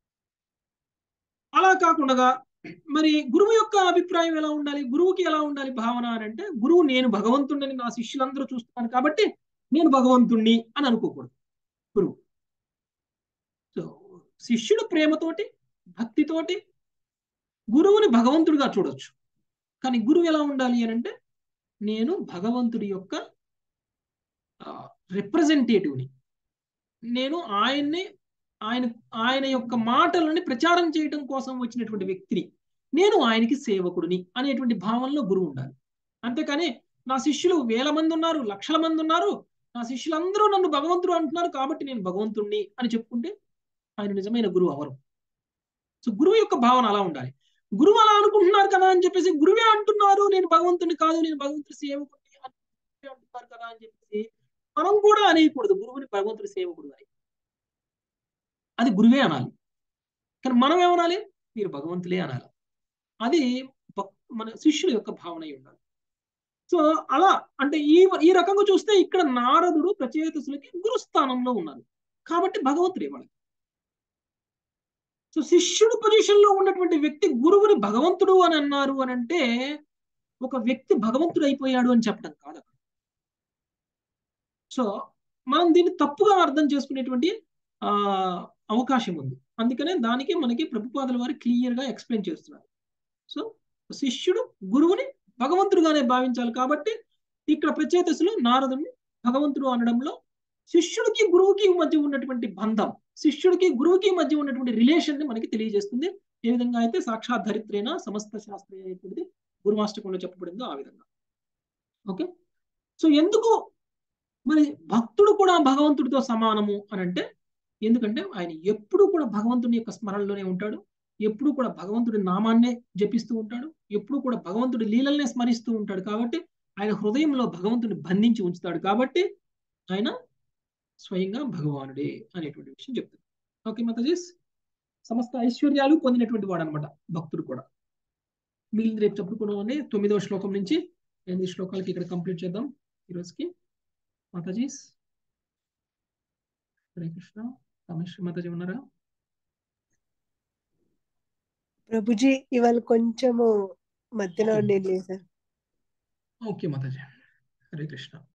అలా కాకుండా మరి గురువు యొక్క అభిప్రాయం ఎలా ఉండాలి, గురువుకి ఎలా ఉండాలి భావన అని అంటే, గురువు నేను భగవంతుడిని నా శిష్యులందరూ చూస్తున్నాను కాబట్టి నేను భగవంతుణ్ణి అని అనుకోకూడదు గురువు. సో శిష్యుడు ప్రేమతోటి భక్తితోటి గురువుని భగవంతుడిగా చూడొచ్చు. కానీ గురువు ఎలా ఉండాలి అని అంటే, నేను భగవంతుడి యొక్క రిప్రజెంటేటివ్ని, నేను ఆయన్ని ఆయన ఆయన యొక్క మాటలని ప్రచారం చేయడం కోసం వచ్చినటువంటి వ్యక్తిని, నేను ఆయనకి సేవకుడిని అనేటువంటి భావనలో గురువు ఉండాలి. అంతేకాని నా శిష్యులు వేల మంది ఉన్నారు, లక్షల మంది ఉన్నారు, నా శిష్యులందరూ నన్ను భగవంతుడు అంటున్నారు కాబట్టి నేను భగవంతుణ్ణి అని చెప్పుకుంటే ఆయన నిజమైన గురువు అవరు. సో గురువు యొక్క భావన అలా ఉండాలి. గురువు అలా అనుకుంటున్నారు కదా అని చెప్పేసి గురువే అంటున్నారు నేను భగవంతుని కాదు, నేను భగవంతుడి సేవకుడిని అంటున్నారు కదా అని చెప్పేసి మనం కూడా అనేయకూడదు గురువుని భగవంతుడి సేవకుడు అని. అది గురువే అనాలి. కానీ మనం ఏమనాలి? మీరు భగవంతులే అనాలి. అది మన శిష్యుల యొక్క భావన అయి ఉండాలి. సో అలా అంటే ఈ ఈ రకంగా చూస్తే ఇక్కడ నారదుడు ప్రచేతసులకి గురుస్థానంలో ఉన్నారు కాబట్టి భగవంతుడే వాళ్ళకి. సో శిష్యుడు పొజిషన్ లో ఉన్నటువంటి వ్యక్తి గురువుని భగవంతుడు అని అన్నారు అని అంటే ఒక వ్యక్తి భగవంతుడు అయిపోయాడు అని చెప్పడం కాదు. సో మనం దీన్ని తప్పుగా అర్థం చేసుకునేటువంటి ఆ అవకాశం ఉంది. అందుకనే దానికి మనకి ప్రభుపాదుల వారు క్లియర్ గా ఎక్స్ప్లెయిన్ చేస్తున్నారు. సో శిష్యుడు గురువుని భగవంతుడుగానే భావించాలి కాబట్టి ఇక్కడ ప్రచేతసులు నారదుడిని భగవంతుడు అనడంలో శిష్యుడికి గురువుకి మధ్య ఉన్నటువంటి బంధం, శిష్యుడికి గురువుకి మధ్య ఉన్నటువంటి రిలేషన్ ని మనకి తెలియజేస్తుంది. ఏ విధంగా అయితే సాక్షాత్ ధరిత్రేణ సమస్త శాస్త్రీయ అనేటువంటిది గురువాష్టకంలో చెప్పబడిందో ఆ విధంగా. ఓకే, సో ఎందుకు మరి భక్తుడు కూడా భగవంతుడితో సమానము అని అంటే, ఎందుకంటే ఆయన ఎప్పుడు కూడా భగవంతుని యొక్క స్మరణలోనే ఉంటాడు, ఎప్పుడు కూడా భగవంతుడి నామాన్నే జపిస్తూ ఉంటాడు, ఎప్పుడు కూడా భగవంతుడి లీలల్నే స్మరిస్తూ ఉంటాడు. కాబట్టి ఆయన హృదయంలో భగవంతుని బంధించి ఉంచుతాడు కాబట్టి ఆయన స్వయంగా భగవానుడే అనేటువంటి విషయం చెప్తాడు. ఓకే మాతాజీస్, సమస్త ఐశ్వర్యాలు పొందినటువంటి వాడు అనమాట భక్తుడు కూడా. మిగిలిన రేపు చెప్పుకున్నామని తొమ్మిదవ శ్లోకం నుంచి ఎనిమిది శ్లోకాలకి ఇక్కడ కంప్లీట్ చేద్దాం ఈరోజుకి. మాతాజీస్ హరే కృష్ణ. కామేశ్వరి మాతాజీ ఉన్నారా? ప్రభుజీ ఇవాళ కొంచెము మధ్యలో నేను లేదు సార్. ఓకే మాతాజీ, హరే కృష్ణ.